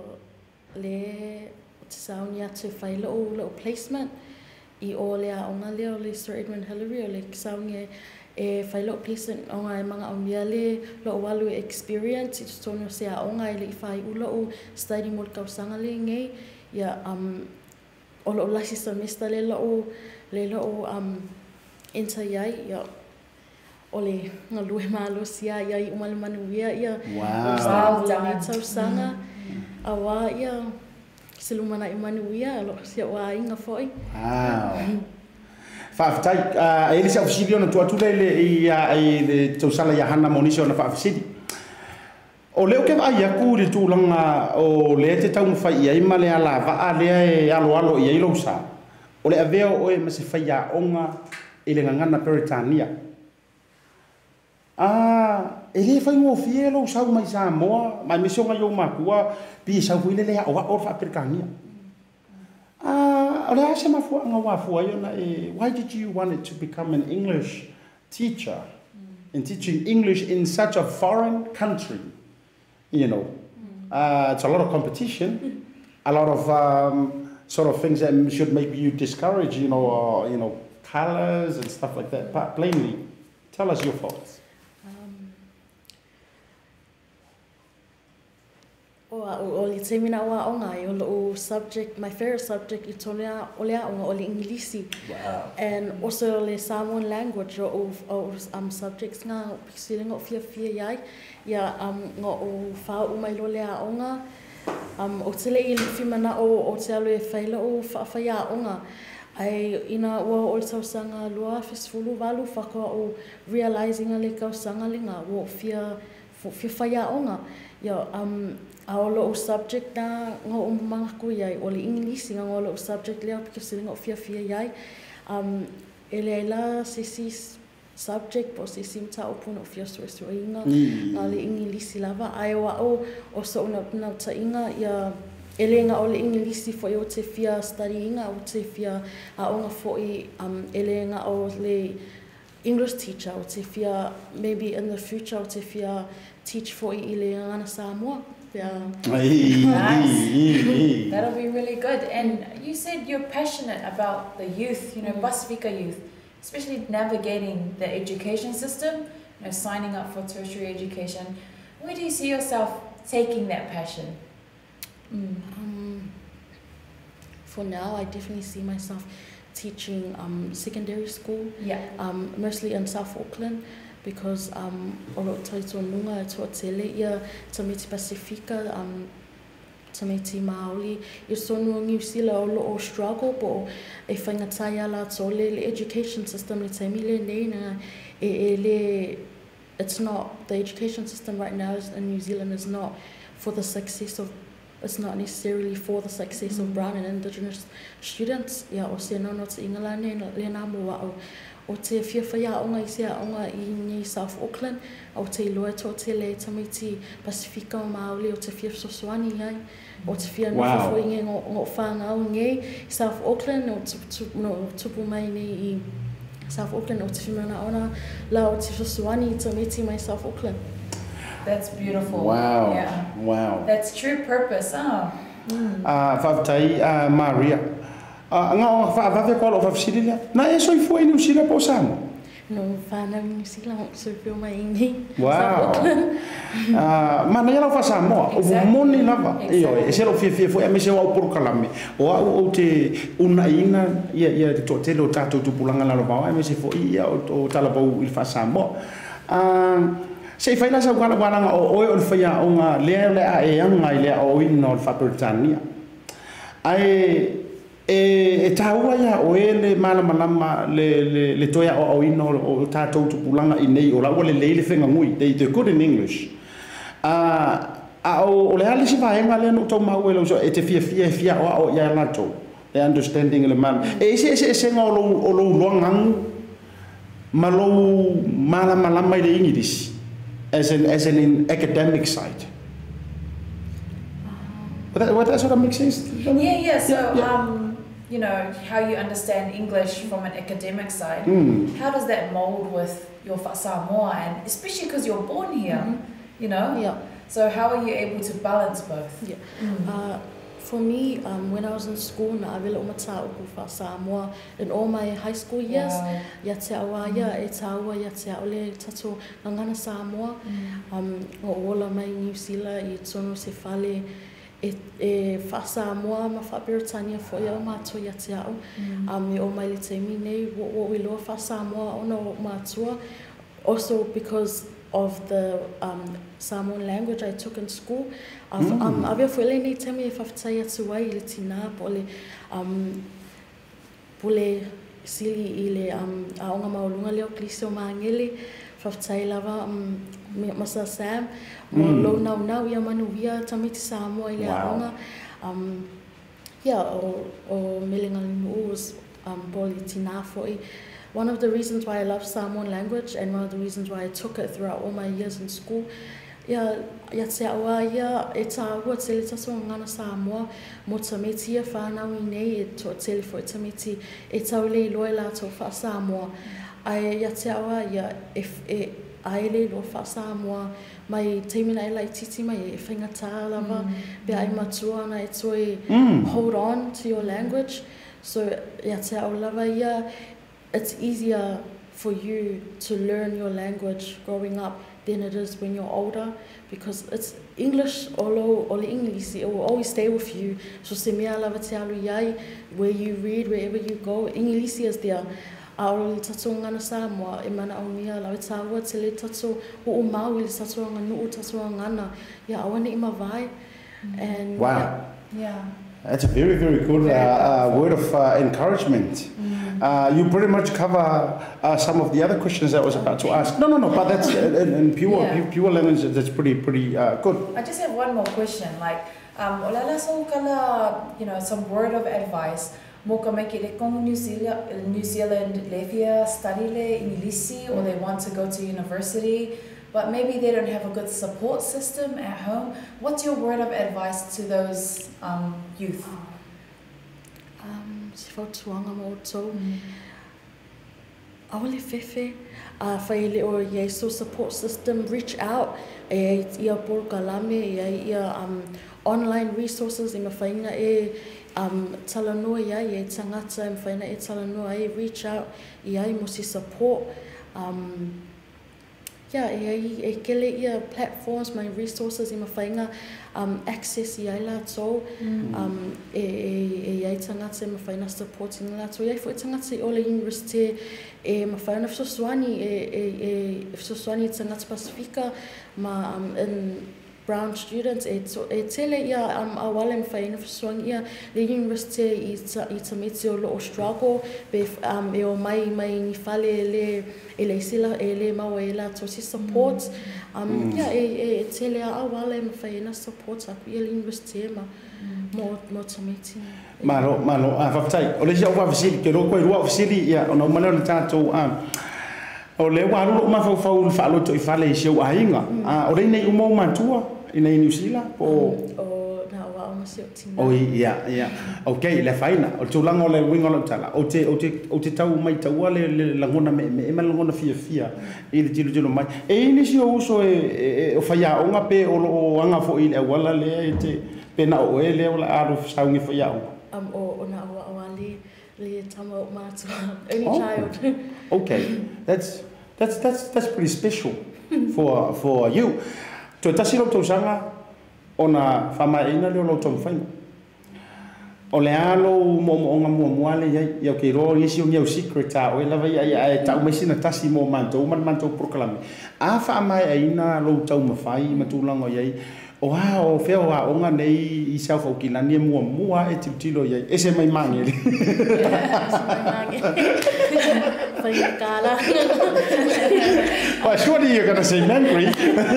le o te sauni atu whai leo leo placement I o le aonga leo le Sir Edmund Hillary o le sauni e e whai leo placement o ngai mga o mia le leo walu experience I tutono se aonga I le I whai ula o study mo le kausanga le ngei ia um, o leo lasi semester le leo le lo um enta yai ya ole nga lue malo sia ya I umal manuia ya wow ja tau sanga awa ya silumana imanuia lo sia wa inga foi wow fa tai a ele se auxilio na tua tu le ia ai le tau sala ya hana monisio na fa fsidi o leo ke vai aku le tulanga o le te tau fai ia male ala va ale e alo alo ia lo sa o le aveo o e mase faia onga I le ngangana Peritania. Ah, e le fai ngo fielo sau mai Samoa, mai misonga yo makua, pi sau fuile le o o fa Peritania. Ah, o le ase mafu anga wa fu yo na e why did you want to become an English teacher and teaching English in such a foreign country? You know, uh, it's a lot of competition, a lot of um, sort of things that should make you discourage, you know, uh, you know, colors and stuff like that. But plainly, tell us your thoughts. um o o le semina wa o ngai o subject my favorite subject I tonia o le o le Englisi. Wow. And also le Samoan language o o um subjects nga pixiling o fia fia yai ya um ngo o fa o mai lo le o nga um o tele I le fimana o o te alo e faila o whaafaya onga ai ina ua o le tausanga lua fesfulu walu whaka o realizing a le kausanga linga o fia fia whaya onga ia um a o lo o subject na ngā o manga ko iai o le English nga ngā o lo subject lea pika silinga o fia fia iai um e le la se si subject po se simta o puno fia so so inga na le English lava ai wa o o so na na ta inga ia elenga o le English fo o te fia study inga o te fia a onga fo I um elenga o le English teacher o te fia maybe in the future o te fia teach for I le ngana Samoa yeah. Nice. That'll be really good. And you said you're passionate about the youth, you know, mm. Pasifika youth, especially navigating the education system, you know, signing up for tertiary education. Where do you see yourself taking that passion? Mm. Um, for now, I definitely see myself teaching um, secondary school, yeah. um, mostly in South Auckland. because um o lo taito nunga e toa tele ia Tamiti Pasifika um Tamiti Maoli i sonu New Zealand o lo o struggle po e whaingatai ala tole le education system le taimile nei na e, e le it's not the education system right now in New Zealand is not for the success of it's not necessarily for the success of brown and indigenous students. Ya o se no no te ingala ne le na mo wa o te fia fia onga i se onga i ni South Auckland o te loa to te le Tamiti Pasifika o Maoli o te fia sosoani ai o te fia no fo inge ngo ngo whanga o nge South Auckland o no tupu mai ni i South Auckland o te fia na ona la o te sosoani i Tamiti mai South Auckland. That's beautiful. Wow. Yeah. Wow. That's true purpose. Oh. Mm. Ah, Favitai, ah, Maria. Ah, nga o fa va ko lo fa fisilia. Na e so i foi ni usila po samo. No, fa na ni usila so fio mai ni. Wow. Ah, ma na lo fa samo. O moni lava. Io, e se lo fie fie foi e me se o por kalame. O o te una ina ia ia to te lo tato tu pulanga la lo ba, e me se foi ia o tala ba il fa samo. Ah, se faila sa kala kala o o o fia o nga le le a e anga le o in no fa Britania ai e e taua ya o ele mala mala le le le toya o in no o ta to tu pulanga i nei o la o le le le fenga ngui they they good in English a a o le ali si va enga le no to ma o lo so e te fia fia fia o o ya la to the understanding le man e se se se ngolo o lo lo ngang malo mala mala mai le English as an as an in academic side. But that, what that sort of makes sense? Yeah, yeah. So, yeah, yeah. um, you know, how you understand English from an academic side, mm. how does that mold with your Samoa, and especially because you're born here, mm-hmm. you know? Yeah. So how are you able to balance both? Yeah. Mm. Uh, For me, um, when I was in school, na avela o matau ku fa Samoa in all my high school years. Wow. Ya te awa ia e taua ya te aole tato ngangana Samoa. Mm. Um, o ola mai New Zealand i tono se fale e, e fa Samoa ma fa Britania fo ia o matua ya te au. Mm. Um, e o mai le te mine wo, wo we loa fa Samoa ona o matua. Also because of the um, Samoan language I took in school. Mm. Um, avea fuele nei teme e whawhatai atu ai le tina pole um, pole sili i le um, aonga maulunga leo klise o maangele whawhatai lava um, masa Sam mo mm. lo nau nau ia manu ia Tamiti Samoa i le wow. aonga um, yeah, o, o melengalinu was um, pole tina foi. One of the reasons why I love Samoan language and one of the reasons why I took it throughout all my years in school, ia ia te awa ia e tāua te le tato ngana Samoa mo Tamiti ia whanau i nei e to te le fo Tamiti e tau le loe la to wha Samoa. Ai ia te awa ia e, e ai le lo wha Samoa mai teimina e lai titi mai e whinga tā lava mm. bea ai matua ana e toi mm. hold on to your language. So ia te awa lava ia it's easier for you to learn your language growing up than it is when you're older, because it's English, olo ole English, it will always stay with you. So se mea lava te alu iai, where you read, wherever you go, English is there. Aoro le tato ngana Samoa, e mana au mea lawe tāua te le tato o o mau i le tato ngana o tato ngana. Ia awane i mawai. And wow. Yeah. yeah. That's a very, very good uh, uh, word of uh, encouragement. Mm. Uh, you pretty much cover uh, some of the other questions that I was about to ask. No, no, no, but that's uh, in, in pure, yeah. pure, pure language. That's pretty, pretty uh, good. I just have one more question. Like, um, olala so kala, you know, some word of advice. Mo ka mai ke le kongo New Zealand, New Zealand levia study le Ingilisi, or they want to go to university, but maybe they don't have a good support system at home. What's your word of advice to those um, youth? Um, si fau tuanga mo tau. Awale fefe, a whai le o Yeso support system, reach out. E ia por kalame, e ia um, online resources i mawhainga e um, talanua ia, e tangata i mawhainga e talanua e reach out i ai mo si support. Um, yeah, e e kele ia platforms, my resources i mawhainga um, access i ai lātou, um, e, e, e ai tangata e mawhaina supporting lātou. Iai fo e tangata i Ole University e mawhaina fsoswani e, e, e fsoswani i tangata Pasifika ma um, in brown students e, to, e tele ia um, awale mawhaina fsoswani ia le University i, ta, i tamiti o loo struggle be um, e o mai mai ni fale le e le sila e le mau e la to si support um mm. yeah e e tele a wale me fa ina support a ku le university ma mo mo tamiti malo malo a fa tai o le ja wa visili ke ro ko ro visili ya ona mana le tato a o le wa ro ma fa fa u fa lo to i fa le se u ainga a o le nei u mo mantua ina New Zealand o Oh yeah, yeah. Okay, le faina. O tu lango le wingo le tala. O te o te o te tau mai tau le le langona me me me langona fia fia. I le tilo tilo mai. E ni si o uso e o faia o nga pe o o anga fo i le wala le te pena o e le ola aru saungi faia o. Um o o na o ali le tamo matu. Only child. Okay. That's that's that's that's pretty special for for you. To tasiro to sanga ona famaina le lo tom faina o le alo mo mo nga mo mo ale ia ia ke ro isi o meu secret a o la vai ai ta me sina tasi mo manto man manto proclame a fa mai aina lo tau ma fai ma tu lango ia o ha o fe o a onga nei i sa fo ki la ni mo mo a e titilo ia ese mai mangi fai kala well surely you're going to say Mangry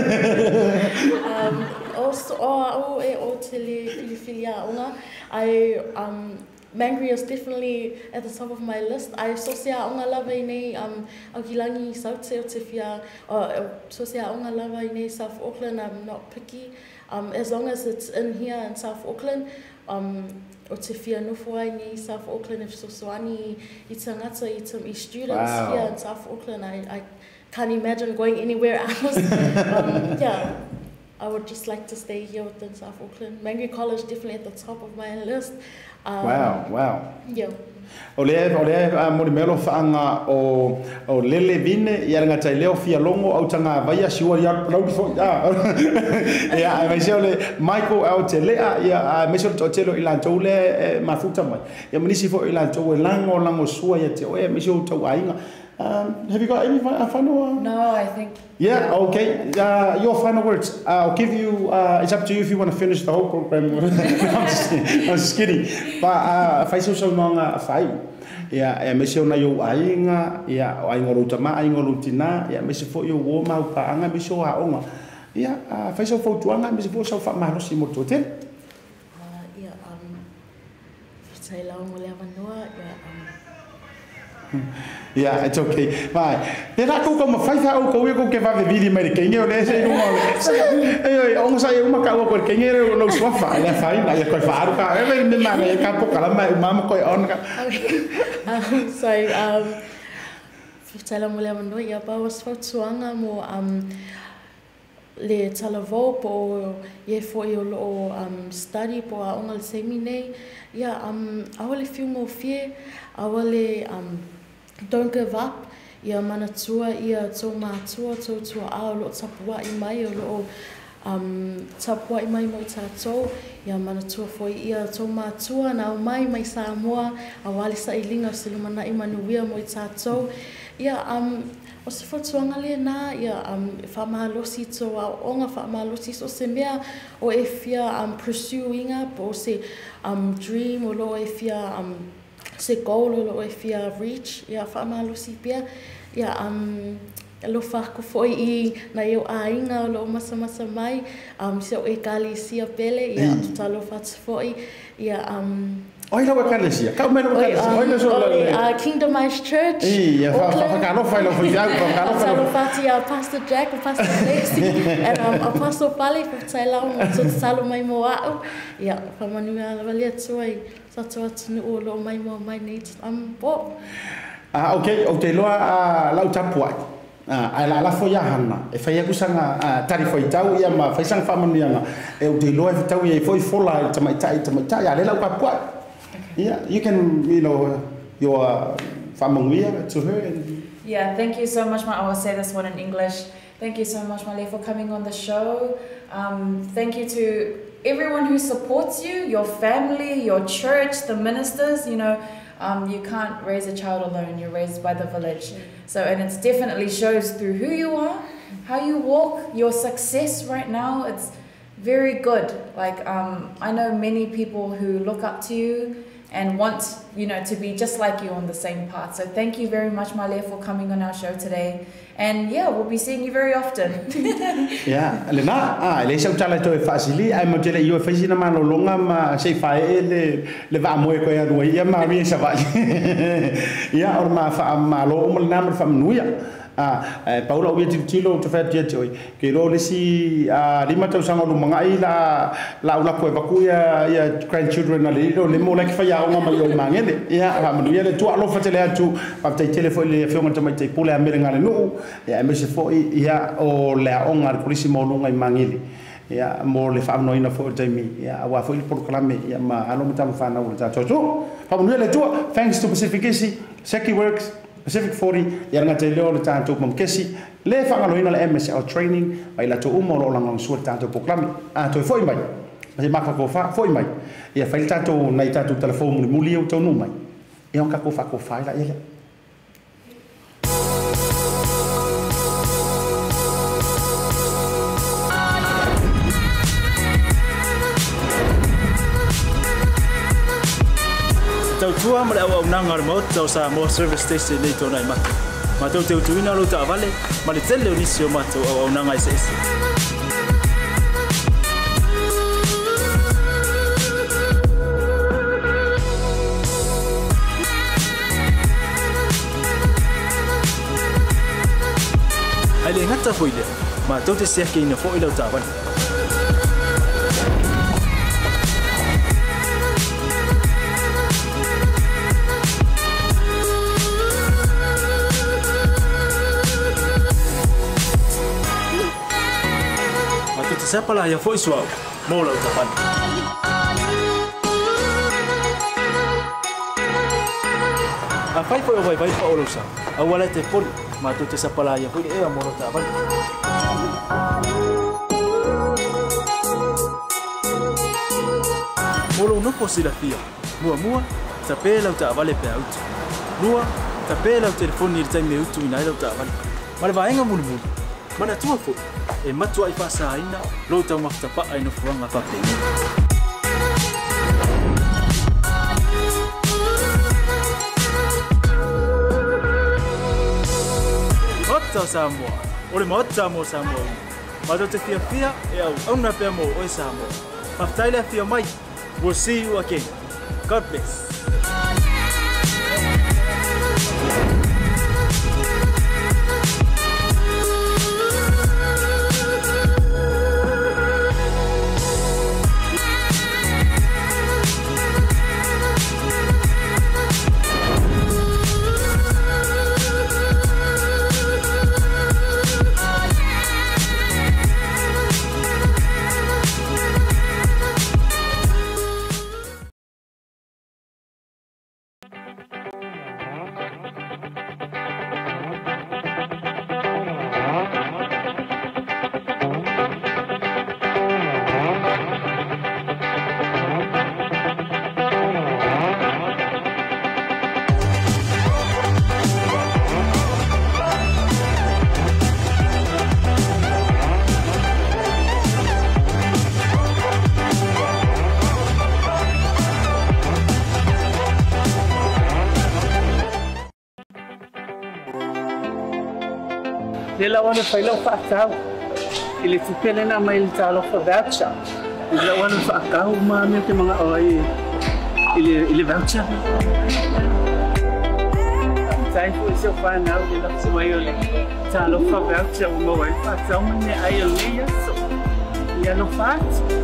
um also oh e o tele filia onga I um Mangry is definitely at the top of my list. I sosia onga lava nei um Aukilangi South Tifia or sosia onga lava nei South Auckland. I'm not picky. Um as long as it's in here in South Auckland. Um o Tifia Nufuai nei South Auckland if Soswani i tangata i tam i students wow. here in South Auckland. I I can't imagine going anywhere else. um, yeah. I would just like to stay here within South Auckland. Mangry College definitely at the top of my list. Um, wow, wow. Yeah. O le o le a mo melo faanga o o lele vine ia nga tai leo fia longo au tanga vai a siwa ia lau fo ah ia ai mai se ole Michael au te lea ia me so to telo ila tole mafuta mai ia minisi fo ila to lango lango sua ia te o me so to ainga. Um, have you got any final? Uh... No, I think. Yeah, okay. Uh, your final words. Uh, I'll give you. Uh, it's up to you if you want to finish the whole program. I'm, just, I'm just kidding. But fai so so nonga fai. Yeah, me se ona yo ainga. Yeah, ainga rotama, ainga rotina. Yeah, me se fo yo wo mau pa anga me so a onga. Yeah, fai so fo tuanga me se fo so fa malo si moto ten. Uh, yeah, um, sai la mo le vanua. Yeah, um. Yeah, it's okay. Vai. Pera ko ko ma fai fa o ko ko ke va vidi mai ke ngeo le se no mo. Eh, o sa e uma ka ko ke ngero no swa fa le fai na ko fa ru ka e me ma me ka ko kala mai ma ko on ka. Um so um fitela mo le mano ia pa was fa tsuanga mo um le talavo po ye fo yo lo um study po a ongal semine ia um awale fiumo fie awale um don't give up ia manatua ia to matua to to a lo tapua i mai o lo um tapua i mai mo tato ia manatua foi ia to matua na mai mai Samoa awale sa ilinga silumana i manuia mo tato ia um o se fotuanga le na ia um famalosi to onga famalosi so se mea o e fia um pursuinga po se um dream o lo e fia um se goal o lo e fia reach ia famalosi pia ia um lo fa ko foi i na eu ainga o lo masa masa mai um se o e kali sia pele ia talo fa foi ia um Oi la wakalesia. Ka me la wakalesia. Oi la so la Kingdomized Church. Ia fa fa ka no fa lo fa ya fa ka no fa. Salo fati a Pastor Jack, Pastor Lexi, and um, Apostle Pali for Taila mo so salo mai mo a. Ia fa manu ala valia tsoi. Sa tsoi tnu o lo mai mo mai needs am bo. Ah okay, o te loa a lau tapua. Ah ala la fo ya hana. E fa ya kusanga tari fo tau ia ma fa sang fa manu ia. E o te loa tau ia fo fola tama tai tama tai ala lau ka pua. Yeah, you can, you know, your family to her. And yeah, thank you so much, Ma. I will say this one in English. Thank you so much, Male, for coming on the show. Um, thank you to everyone who supports you, your family, your church, the ministers. You know, um, you can't raise a child alone. You're raised by the village. So, and it definitely shows through who you are, how you walk, your success right now. It's very good. Like, um, I know many people who look up to you and want, you know, to be just like you on the same path. So thank you very much, Male, for coming on our show today. And yeah, we'll be seeing you very often. Yeah, Lena, ah, le sa utala to fasili, ai mo tele yo fasina mano longa ma sei fai le le va mo ko ya do ya ma mi sa va. Ya or ma fa ma lo mo na ma fa mnuya. Ah, Paula o ti tilo to fa ti oi. Ke ro le si a lima tau sanga lu manga i la la ula ko ba ku ya ya grandchildren na le le mo like fa ya o ma yo mangele. Ya ha mo ya le tu alo fa tele atu pa te telefone le fe mo tama te pula a mele ngale no. Ya me se fo ya o le o ngar polisi mo lunga i mangele. Ya mo le fa no ina fo te mi ya wa fo il proclame ya ma alo mo tama fa na u ta to. Pa mo le tu thanks to Pacific Kesi, Seki Works, Pacific forty, ya nga te leo le tanto mam kesi, le whangalo ina le M S L training, ai la to umo lo langang suat tanto proklami, a to foi mai. Masi maka ko fa foi mai. Ya fa tanto nai tanto telefon muli muli o to no mai. E on ka ko fa ko fa la ele. Tau tua mara au nanga mo tau sa mo service station nei tona ma. Ma tau tau tuina lo ta vale, ma le tele ni sio ma tau au nanga ese ese. Ale ngata foile, ma tau te sia ke ina fo ilo ta vale. Siapa lah yang voice wow, mau lah ucapan. Apa itu yang baik-baik Pak Ulusa? Awalnya telepon, matu siapa lah yang voice eh mau ucapan. Mulu no posibilidad, mua-mua, tapi lau tak vale pe out. Nua, tapi lau telefon ni time me utu ina lau tak vale. Mana baenga mulu-mulu, mana tua fo. E matua i whasa aina, lo tau makitapa ai no fuanga whapengi. Ota Samoa, ore ma ota mo Samoa. Mato te fia fia e au auna pia mo oi Samoa. Maftaile fia mai, we'll see you again. God bless. Nila wana whailau whaakau. I le tupele na mai le talo wha voucher. Nila wana whaakau maa mea te mga oi. I le, I le voucher. Tai fu isio whanau le laksu mai o le talo wha voucher o mawai whaakau mane ai o le yaso. Ia no whaatu.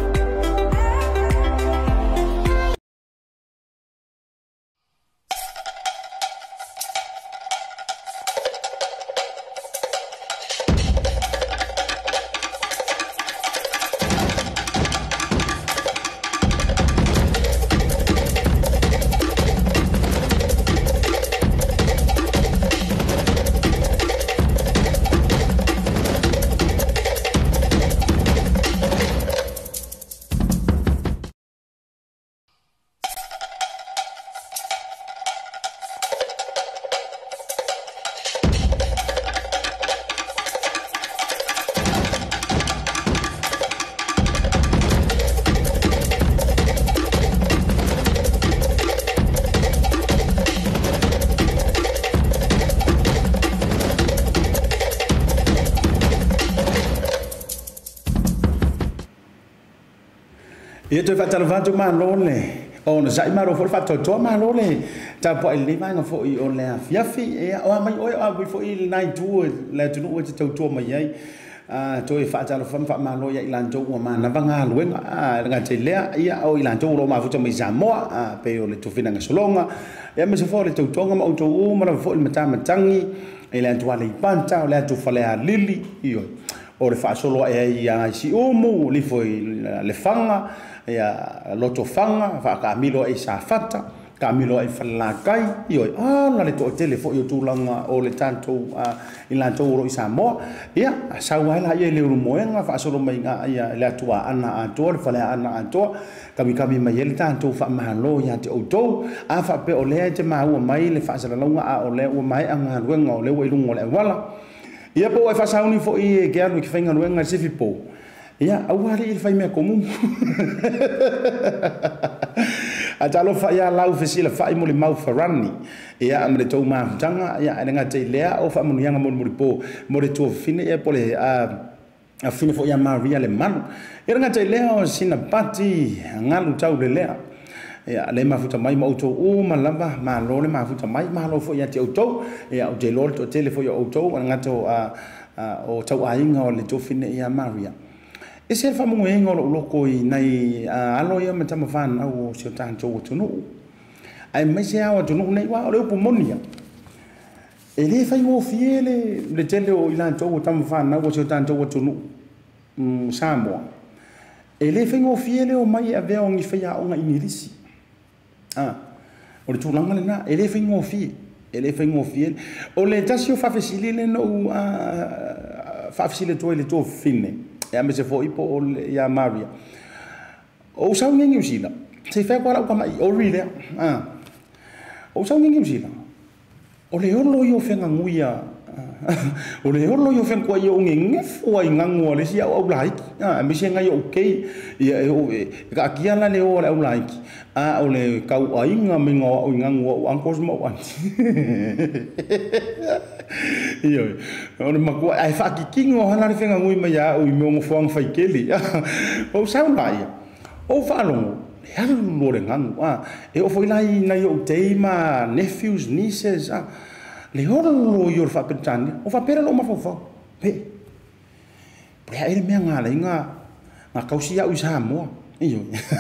Ia te whatala whantu mā lole. O na sai maro fo fa to to ma lo le ta po le va nga fo I o le fiafi e o mai o a fo I nine two le tu no te to to mai ai a to e fa ta lo fa ma lo ya ilan to o ma na va nga lo nga nga te le ia o ilan to lo ma fo to mai zamo a pe o le to fina nga solonga ya me se fo le to to nga ma o to o ma fo le mata matangi e le to le panta o le to fa le a lili io o le fa solo e ia si o mo le fo le fanga ya loto fanga fa ka milo e sa fata ka milo e fala kai io ah la le to telefo io tu langa o le tanto in la to ro isa mo ya sa wa la ye le ru moenga fa solo mai nga ya le tua ana a to le fala ana a to kami kami mai le tanto fa ma lo ya te o to a fa pe o le te ma o mai le fa sa la longa a o le o mai anga lu nga o le o lu ngo le wala ia po e fa sa uni fo I ke anu ki fa nga lu nga se fi po ia awari il fai me comum a talo fa ia lau fe sila fa mo le mau farani ia amre to ma tanga ia nga te lea o fa mo yanga mo mo po mo le to fine e pole a a fine fo ia maria le manu ia nga te lea o sina pati ngalu tau le lea ia le mafuta mai mo to o malamba ma lo le mafuta mai ma lo fo ia te auto ia o te lo to tele fo ia auto nga to a o tau ainga o le to fine ia maria e se fa mo e ngolo loko I nei alo ia me tama fan au se tanto o tunu ai me se awa tunu nei wa le pu monia e le fa ngo fiele le tele o ila to o tama fan au se tanto o tunu mm samo e le fa ngo fiele o mai ave o ngi fa ya o nga inilisi ah o le tulanga le na e le fa ngo fie e le fa ngo fiele o le tasio fa facile no fa facile to le to fine ya me se foi po ya Maria o sa ngi usila se fa kwa ka mai o rile ah o sa ngi usila o le olo yo fenga nguia o le olo yo fen kwa yo ngi fo ai ngango le sia o like ah me se ngai okay ya o ka kia la le o le like ah o le kau ai nga me ngo o ngango an cosmo an io ona maku ai fa ki kingo hana le fenga ngui mai o mo fong fai keli o sa mai o fa longo ya lo le ngango ah e o foi lai na yo teima nephews nieces ah le horo yo fa pentani o fa pera lo ma fa fa pe pe ai me nga le nga nga kausia u sa mo io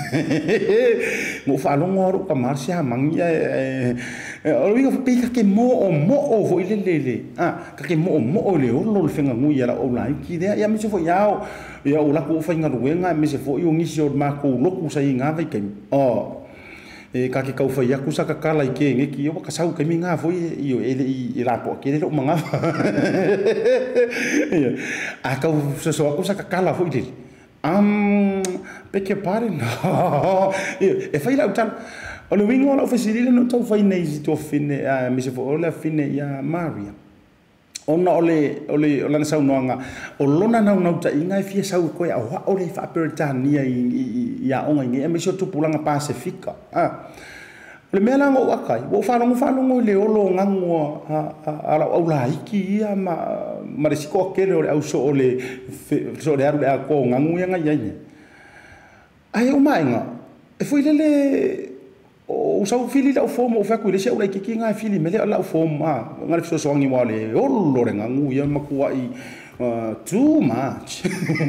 mo fa lo ngoro ka marsia mangia o winga fa pika ke mo o mo o fo ile lele ah ka ke mo o mo o le o lo fenga ngui ya o lai ki de ya me se fo ya ya o la ko fa nga ruenga me se fo yo ngisi o ma ko lo ku sa inga vai ke o e ka ke kau fa ya ku sa ka kala ke nge ki o ka sau ke mi nga fo io e i la po ke le o manga a ka so so ku sa ka kala fo ile am peke pare no e fai la utan o le wingo la ofisile no tau fai nei to fine a mi se fo la fine ya Maria ona ole ole o lana sau noanga o lona na na ta inga fie sau ko ya o le fa peritania ya onga ngi e mi so tu pulanga Pacifica ah le mela ngo akai wo fa longo fa longo le olo ngango a a o la iki ya ma ma le siko ke le o so ole so le aru le ko ngango ya nga ya ai o mai nga e foi le o sa fili la fomo o fa ku le se o le ki nga fili me le la fomo ah nga le so so ngi mo le o lo le ngango ya ma ku ai too much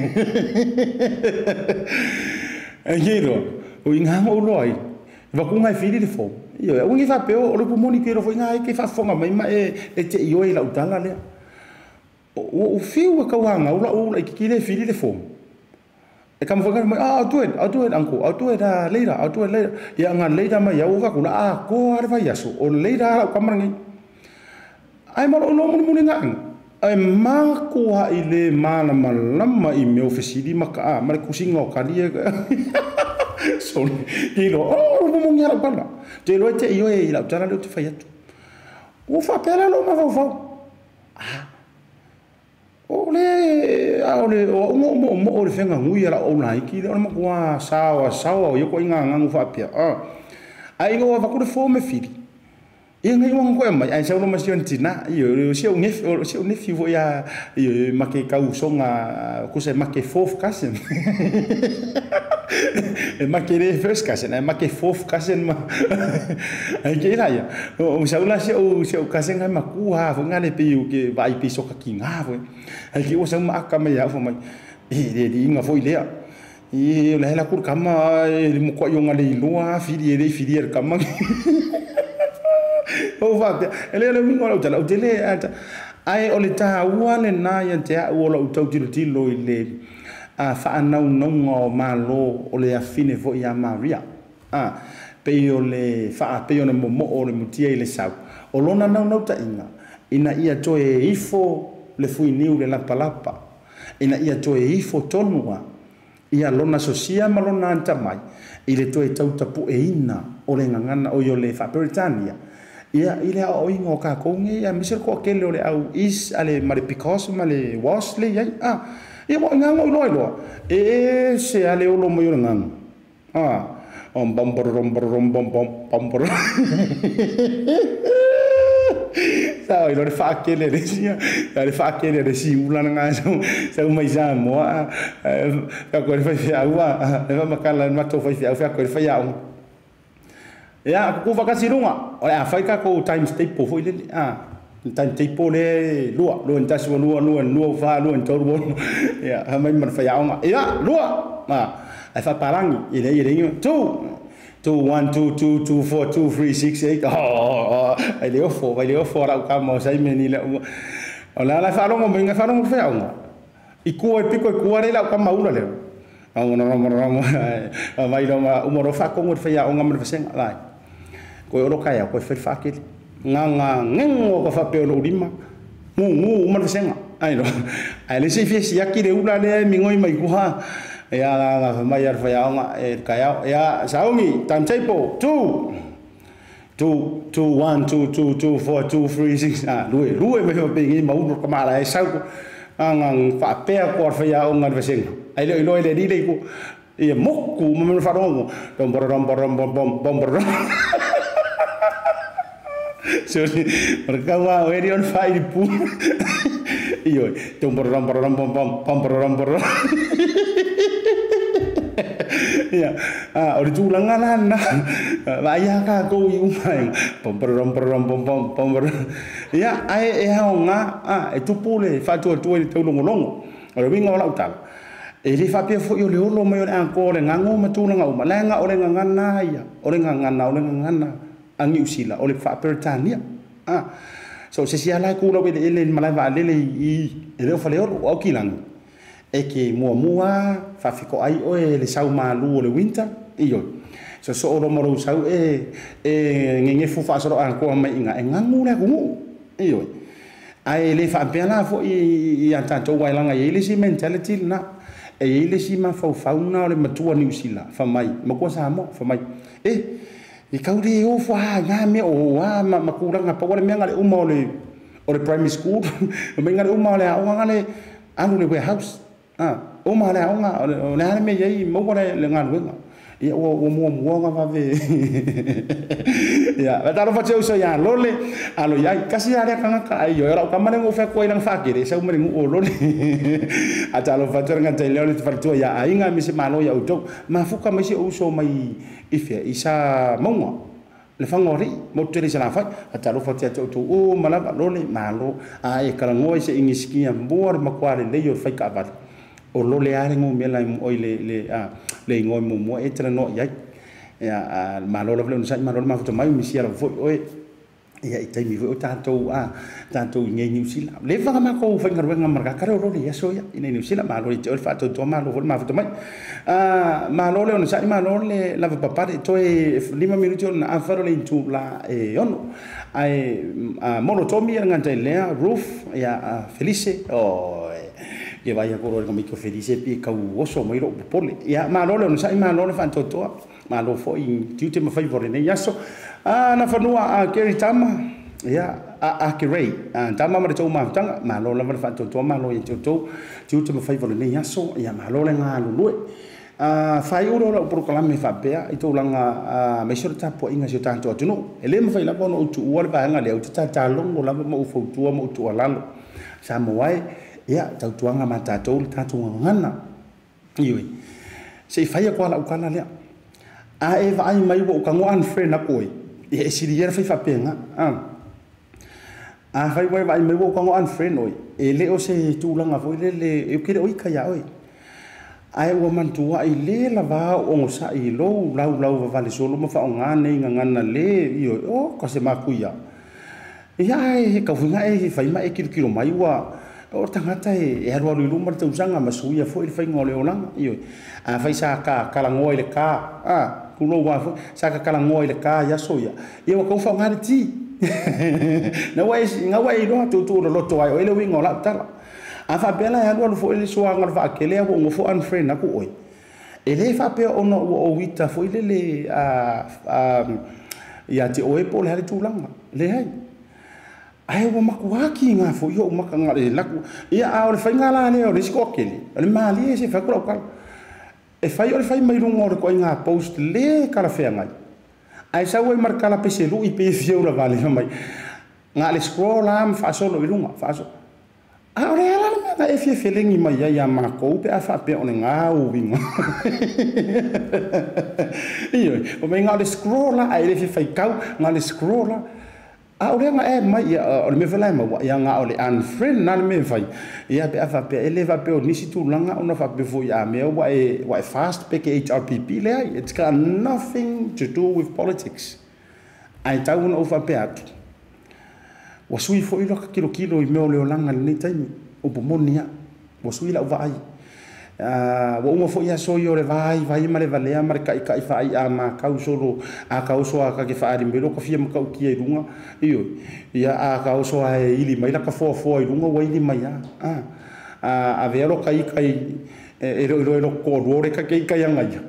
e hero o ngango lo ai va ku ngai fili le fo io o ngi fa pe o le pumoni ke ro fo ngai ke fa fonga mai ma e e te io e la utala le o o fiu ka wanga o la o la ki le fili le fo e kam fonga mai ah tu e ah tu e anko ah tu e da leira ah tu e leira ya nga leira mai ya o va ku la ah ko ar va yaso o leira ka mar ngi ai ma lo no mo mo ngang ai ma ku ha ile mana malama i me ofisidi ma ka ma ku singo ka dia so ilo oh mo ngi ala bana te lo te io e la tana lo te fai tu o fa pera lo ma fa fa ah o le o le o mo mo mo o le fenga ngui ala o na iki le ma kwa sawa sawa yo ko inga ngangu fa pia ah ai go va ku le fo me fili ia ngai wang ko mai ai sa lo masion tina io se un if se un if vo ya io ma ke kau songa ku se ma ke fourth cousin e ma ke first cousin e ma ke fourth cousin ma ai ke la ya o sa una se o se o cousin ai ma ku ha vo ngale pe u ke vai pi so ka kinga vo ai ke o sa ma ka me ya vo mai e de di nga foi le e la la kur kama e mo ko yo ngale lua fi di e fi di kama o va ele ele mingo la utala utele ata ai ole ta uale na ya te o la utau tilo tilo ile a fa na no ngo malo ole a fine vo ya maria a pe ole fa pe ole mo mo ole mutia ile sa o lona na no ta inga ina ia to e ifo le fui niu le la palapa ina ia to e ifo tonua ia lona sosia malona anta mai ile to e tau tapu e ina ole ngana o yo le fa Britania ia ile o ingo ka ko nge ya misel ko kele ole au is ale mare because male was le ya ah ia mo ngango lo lo e se ale o lo mo yo ngang ah om bom bom bom bom bom bom bom sa ilo le fa kele le sia le fa kele le si ula nga so sa mai sa mo a ko le fa ya wa e va makala ma to fa ya fa ko fa ya ya ku vakasirunga o a fai ka ko time staple foi le ah time staple le lua lo ntas lua lua lua fa lua to lua ya ha mai man fa ya nga ya lua ah ai fa parangi ile ile two two one two two two four two three six eight oh ai le fo vai le fo ra ka mo sai meni le o la la fa lo mo nga fa lo fa nga i ku e piko ku are la ka maula le ang no no no mai lo ma umoro fa ko mo fa ya nga mo fa sen lai ko oro kaya ko fe fa ke nga nga ngengo ko fa pe lo lima mu mu mo fa sen ai no ai le se fi si aki le ula le mi ngoi mai ku ha ya nga mai ar fa ya nga e kaya ya saungi tam chaipo two two two one two two two four two three six ah lui lui me fa pe ngi mau ko ma la sau ang fa pe ko fa ya nga fa sen ai le lo le di le ku e mokku mo fa rongo dom bom bom bom bom bom bom sorry mereka wa we on fire pu iyo dom bom bom bom bom bom bom bom ya ah ori tu langanan na vaya ka ko yu mai bom bom bom bom bom bom ya ai e ha nga ah e tu pule fa tu tu tu longo longo ora winga la utal e li fa pe fo yo le lo mo yo an ko le ngango ma tu nga ma la nga ore nga ngana ya ore nga ngana ore nga ngana angi usila ore fa Britania ah so se sia la ku lo be le ma la va le le i e le fa le o kilang e ke mua mua fa fiko ai o e le sau malu o le winter iyo so so o mo ro sau e e ngenge fu fa so an ko mai inga e ngangu le ku iyo ai le fa pe la fo i i tanto wai langa i le si mentality na e i le si ma fa fa una le matua ni usila fa mai ma ko sa mo fa mai e i kauri o fa nga me o wa ma ma ku ranga pa o le me nga le uma o le o le primary school me nga le uma le o nga le anu le warehouse ah o ma le o nga o le me ye mo ko le le nga nga ia o o mo mo nga va ve ya va taro fa teu so ya lole alo ya kasi ale kanga ka yo era ka mane ngo fa ko ilang fa kire sa umre ngo lole a talo fa tero nga tele le fa tu ya ainga mi se malo ya uto ma fu ka mi se uso mai ifia isa mongo le fa ngori mo tele sa fa a talo fa teu tu o mala lole malo a e kala ngo se ingiski ya mbor ma kwale le yo fa ka va o lole are ngo me la o le le a le ngoi mo mo e tra no ya ya ma lo lo no sa ma lo ma fu mai mi sia lo fo o ya i tai mi fu tanto a tanto nge ni sila le fa ma ko fa ngar wenga marka kare lo le ya so ya ine ni sila ma lo i te fa to to ma lo ma fu mai a ma lo le no sa ma lo le la va papà to e lima minuti on a faro le tu la e ono ai mo lo to mi ngante le roof ya felice o e vai a correre come che felice pi ka oso mai lo pole ya ma lo no sai ma lo fa to to ma lo fo in tutte ma fai vorre ne yaso ah na fa no a keri tama ya a a keri a tama ma to ma tanga ma lo la fa to to ma lo to to tutte ma fai vorre ne yaso ya ma lo le nga lo lo a fai uro la proklame fa bea i to langa me sure ta po inga se tanto atuno ele me fai la bono utu ua ba nga le utu ta ta longo la mo fo tu mo tu alalo sa mo wai ya tau tuanga mata to ta tu ngana iwi se fai ko la ukana le a e vai mai wo ka ngo an friend na koi e siri yer fai fa penga a a fai wai vai mai wo ka ngo an friend oi ele o se tu langa fo le le e kire oi ka ya oi ai ua mantua i le lava o sa i lo lau lau va vale solo ma fa ngana i ngana le io o ka se makuia ia e ka funga e fai ma e kilo kilo mai wa o tangata e e ro lu mar tu sanga ma suia fo i fai ngole ona io a fai sa ka kala ngoi le ka a ku lo wa sa ka kala ngoi le ka ya soia ia ko fa ngari ti na wa nga wa i lo tu tu lo to ai o le wingo la tala a fa bela ya lo fo ile so anga fa kele ko ngo fo an friend na ku oi ele fa pe ono o wita fo ile le a ya ti o e pole hali tu langa le hai ai wo makuaki nga fo yo makanga le la ia a o fa ngala le o risko kele le mali e se fa ko ka e fa yo le fa mai lungo ko nga post le kala fe ngai ai sa wo marka la pese lu i pe fio la vale mai nga le scroll am fa solo i lunga fa so a ore ala me da e fie feeling mai ya ma ko pe a fa pe on nga u vinga io o me nga le scroll a e fie fai kau nga le scroll a ore nga e mai ya o me fela ma ya nga o le unfriend na me fai ya pe a fa pe ele va pe o nisi tu langa ona fa pe fo ya me wa e wa fast pe ke H R P P le it's got nothing to do with politics ai tau no fa pe atu wa sui fo ilo ka kilo kilo i meo leo langa ni taimi o pomonia wa sui la vai ah wa uma fo ia so yo le vai vai ma le valea ma kai kai fai a ma kau solo a kau so a ka ke fa ri mbelo ko fia ma kau ki e runga io ia a kau so a ili mai la ka fo fo i runga wa ili mai a a a vero kai kai e ro ro ko ro re ka kai kai anga ia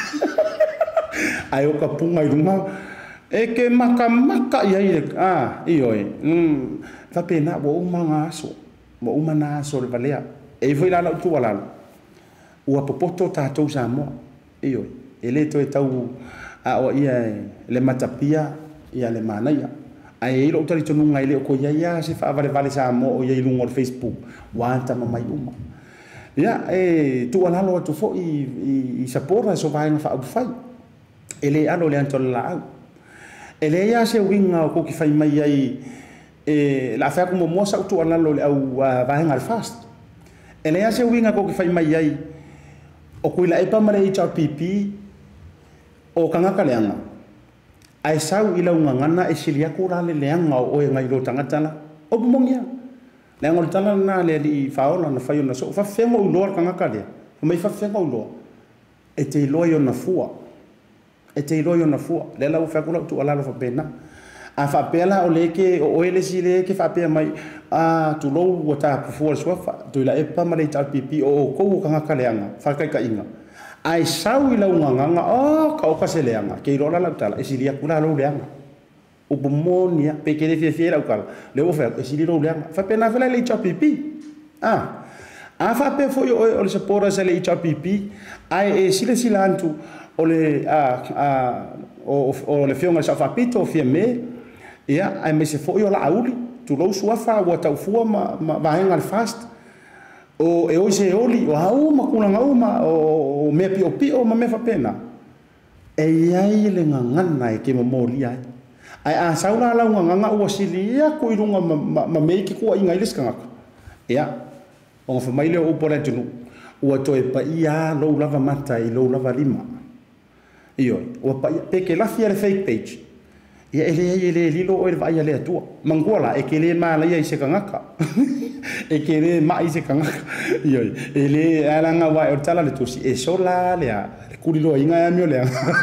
ai o ka punga i runga e ke maka maka ia ia ah io e mm fa pena wo uma ngaso wo uma na so le valea e foi la tu wala ua popoto tatou sa mo io ele to e tau a o ia le matapia ia le manaia ai lo tali tonu ngai le ko ia ia se fa vale vale sa mo o ia lungo Facebook wanta mai uma ia e tu wala lo tu fo i i sapora so vai na fa fai ele alo le antol la ele ia se winga ko ki fai mai ai e la fa como mo sa tu ala lo au va en al fast ele ia se winga ko ki fai mai ai o kuila e pa mare H R P P o kanga kaleanga ai sau ila unga ngana e silia ko la le leanga o e ngai lo tangata na o bumongia le ngol tala na le di faola na fayo na so fa fengo u lor kanga kale mai fa fengo u lo e te loyo na fua e te loyo na fua le la u fa ko tu ala lo fa pena a fa pela o leke o ele si le ke fa pe mai a tu lo o ta pu fu so fa tu la e pa mare H R P P o ko kanga kaleanga fa kai ka inga ai sau ila unga nganga o ka o ka seleanga ke ro la la tala e si lia kula lo leanga o bomonia pe ke le fie fie la ukala le o fa e si lia lo leanga fa pena fa le H R P P ah a fa pe fo yo o le sapora se le H R P P ai e si le silantu o le a a o o le fionga sa fa pito fie me ia ai me se fo yo la auli tu lo sua fa wa tau fu ma va en al fast o e o se oli o au ma kuna ngauma o me pio pio ma me fa pena e ai le ngana e ke mo moli ai ai a saula la nganga o silia ko irunga ma me ki ko inga iles kanga ia o fa mai le o pore tunu o to e pa ia lo lava mata i lo lava lima io o pa pe ke la fia le fake page ia ele ele lilo o vai ale tua mangola e ke le mala ia se kangaka e ke le mai se kangaka ia ele ala nga wa o tala le tusi e sola le le kulilo inga ya mio le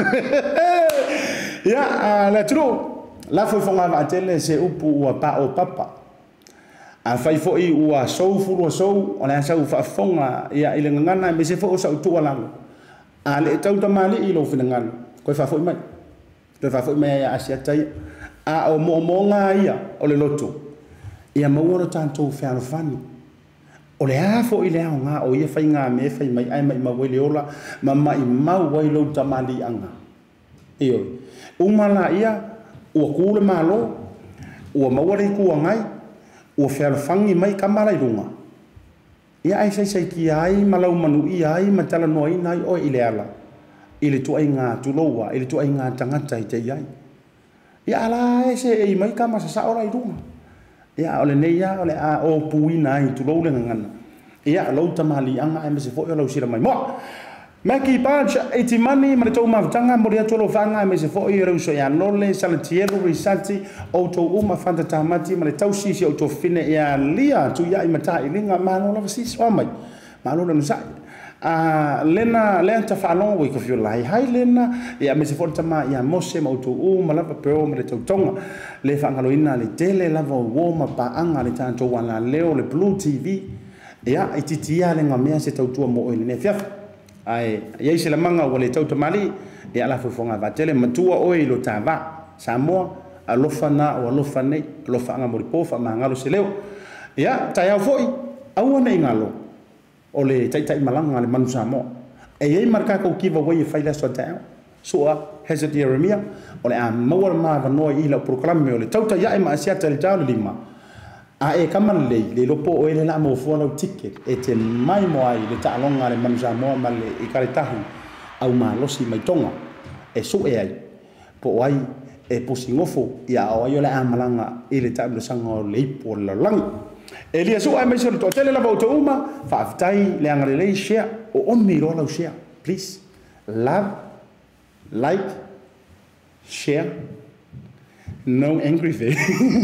ia la tro la foi fonga va tele se upu o pa o papa a fai foi o so fu o so ona sa u fa fonga ia ile ngana me se fo so tu ala a le tau tamali i lo finangan ko fa foi mai te fa foi mai a sia tai a o mo mo nga ia o le loto ia mo ro tanto fa fani O le a fo i le au ngā o ia whai ngā me whai mai ai mai mawai le ola ma mai mau wai lau tamali anga. E oi. Umala ia ua kule malo ua mawari kua ngai ua whangi mai kamara i runga. Ia ai sai sai ki ai malau manu i ai matala noa i nai o i le ala. I le tua i ngā tuloua, i le tua i ngā tangata i te iai. Ia ala e se e mai kamasa sa ora i runga. Ia ole nei ia ole a o pui nai tu lo le ngana. Ia lo tamali anga e me se fo lo sira mai mo. Maki pacha eti mani ma to ma tanga mo dia tolo fanga me se fo i re so ya lole salatiero risati o to uma fanta tamati ma le tausi si o to fine ia lia tu ia i mata i linga ma no la si so mai. Ma lo no sa a lena lenta falon we ko fio lai hai lena ia me se fo tama ia mose ma to uma la pero me le tonga le fangaloina le tele la vo woma pa anga le tanto wana leo le blue tv ia ititia le ngamea se tautua mo ile ne fiaf ai ia se la manga o le tauta mali ia la fonga va tele matua o lo tava samoa alofana o alofane alofanga mo po fa mangalo se leo ia tai foi au na ingalo o le tai tai malanga le manu samoa e ia marka ko kiva we faila so tao soa Hezed Jeremia o le a mawar ma vanoi i la proclame o le tauta ia e ma asia tel tau lima a e kaman le le lopo o ele la mo fo no ticket e te mai mo ai le talonga le manza mo ma le i kare tahu au ma losi mai tonga e so e ai po ai e po singofo ia o ai le amalanga i le tau le sanga le po la lang e lia so ai mai so to tele la voto uma fa aftai le angale le share o on mi lo la share please love like, share, no angry face.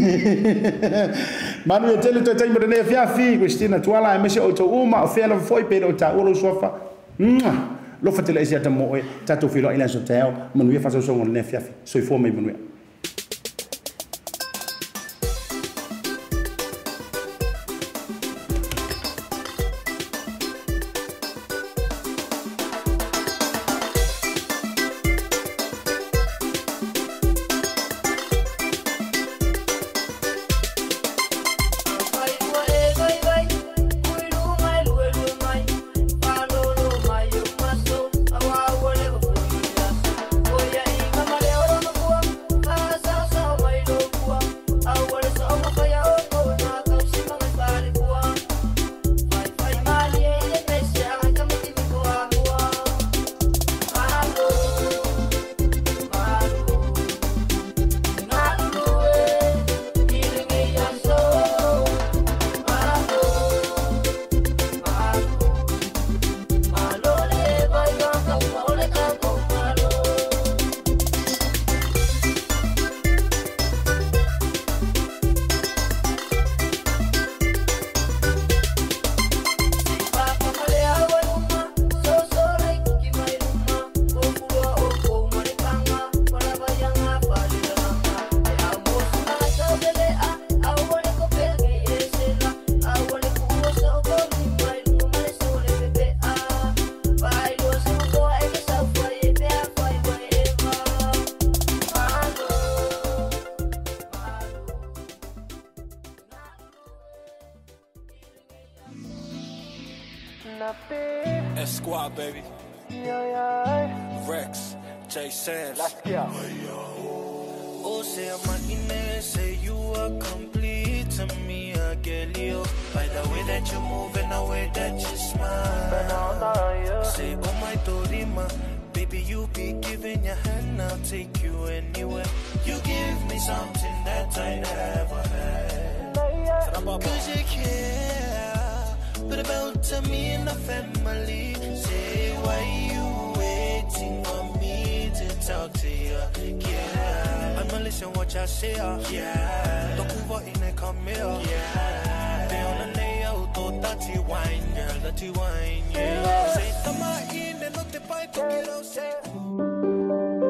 Manu e tele to tai mo ne fiafi Cristina tuala e mese o to uma o fela foi pe o ta olo sofa. Lo fa tele sia ta mo e tato filo ila so tao manu e fa so so ne fiafi. So i fo me manu. Esquire, baby. Rex, J Sands. Let's go. Oh, say I'm say you are complete to me, I get you. By the way that you move and the way that you smile. Say, oh my Dorima, baby, you be giving your hand, I'll take you anywhere. You give me something that I never had. Cause you care, but about to me and the family. Say, why you waiting on me to talk to you? Yeah, I'ma listen what y'all say. Yeah, don't move out in and come here. Yeah, they on the nail, to dirty wine, girl, dirty wine, yeah. Say, tama in and not the bite to get out, say.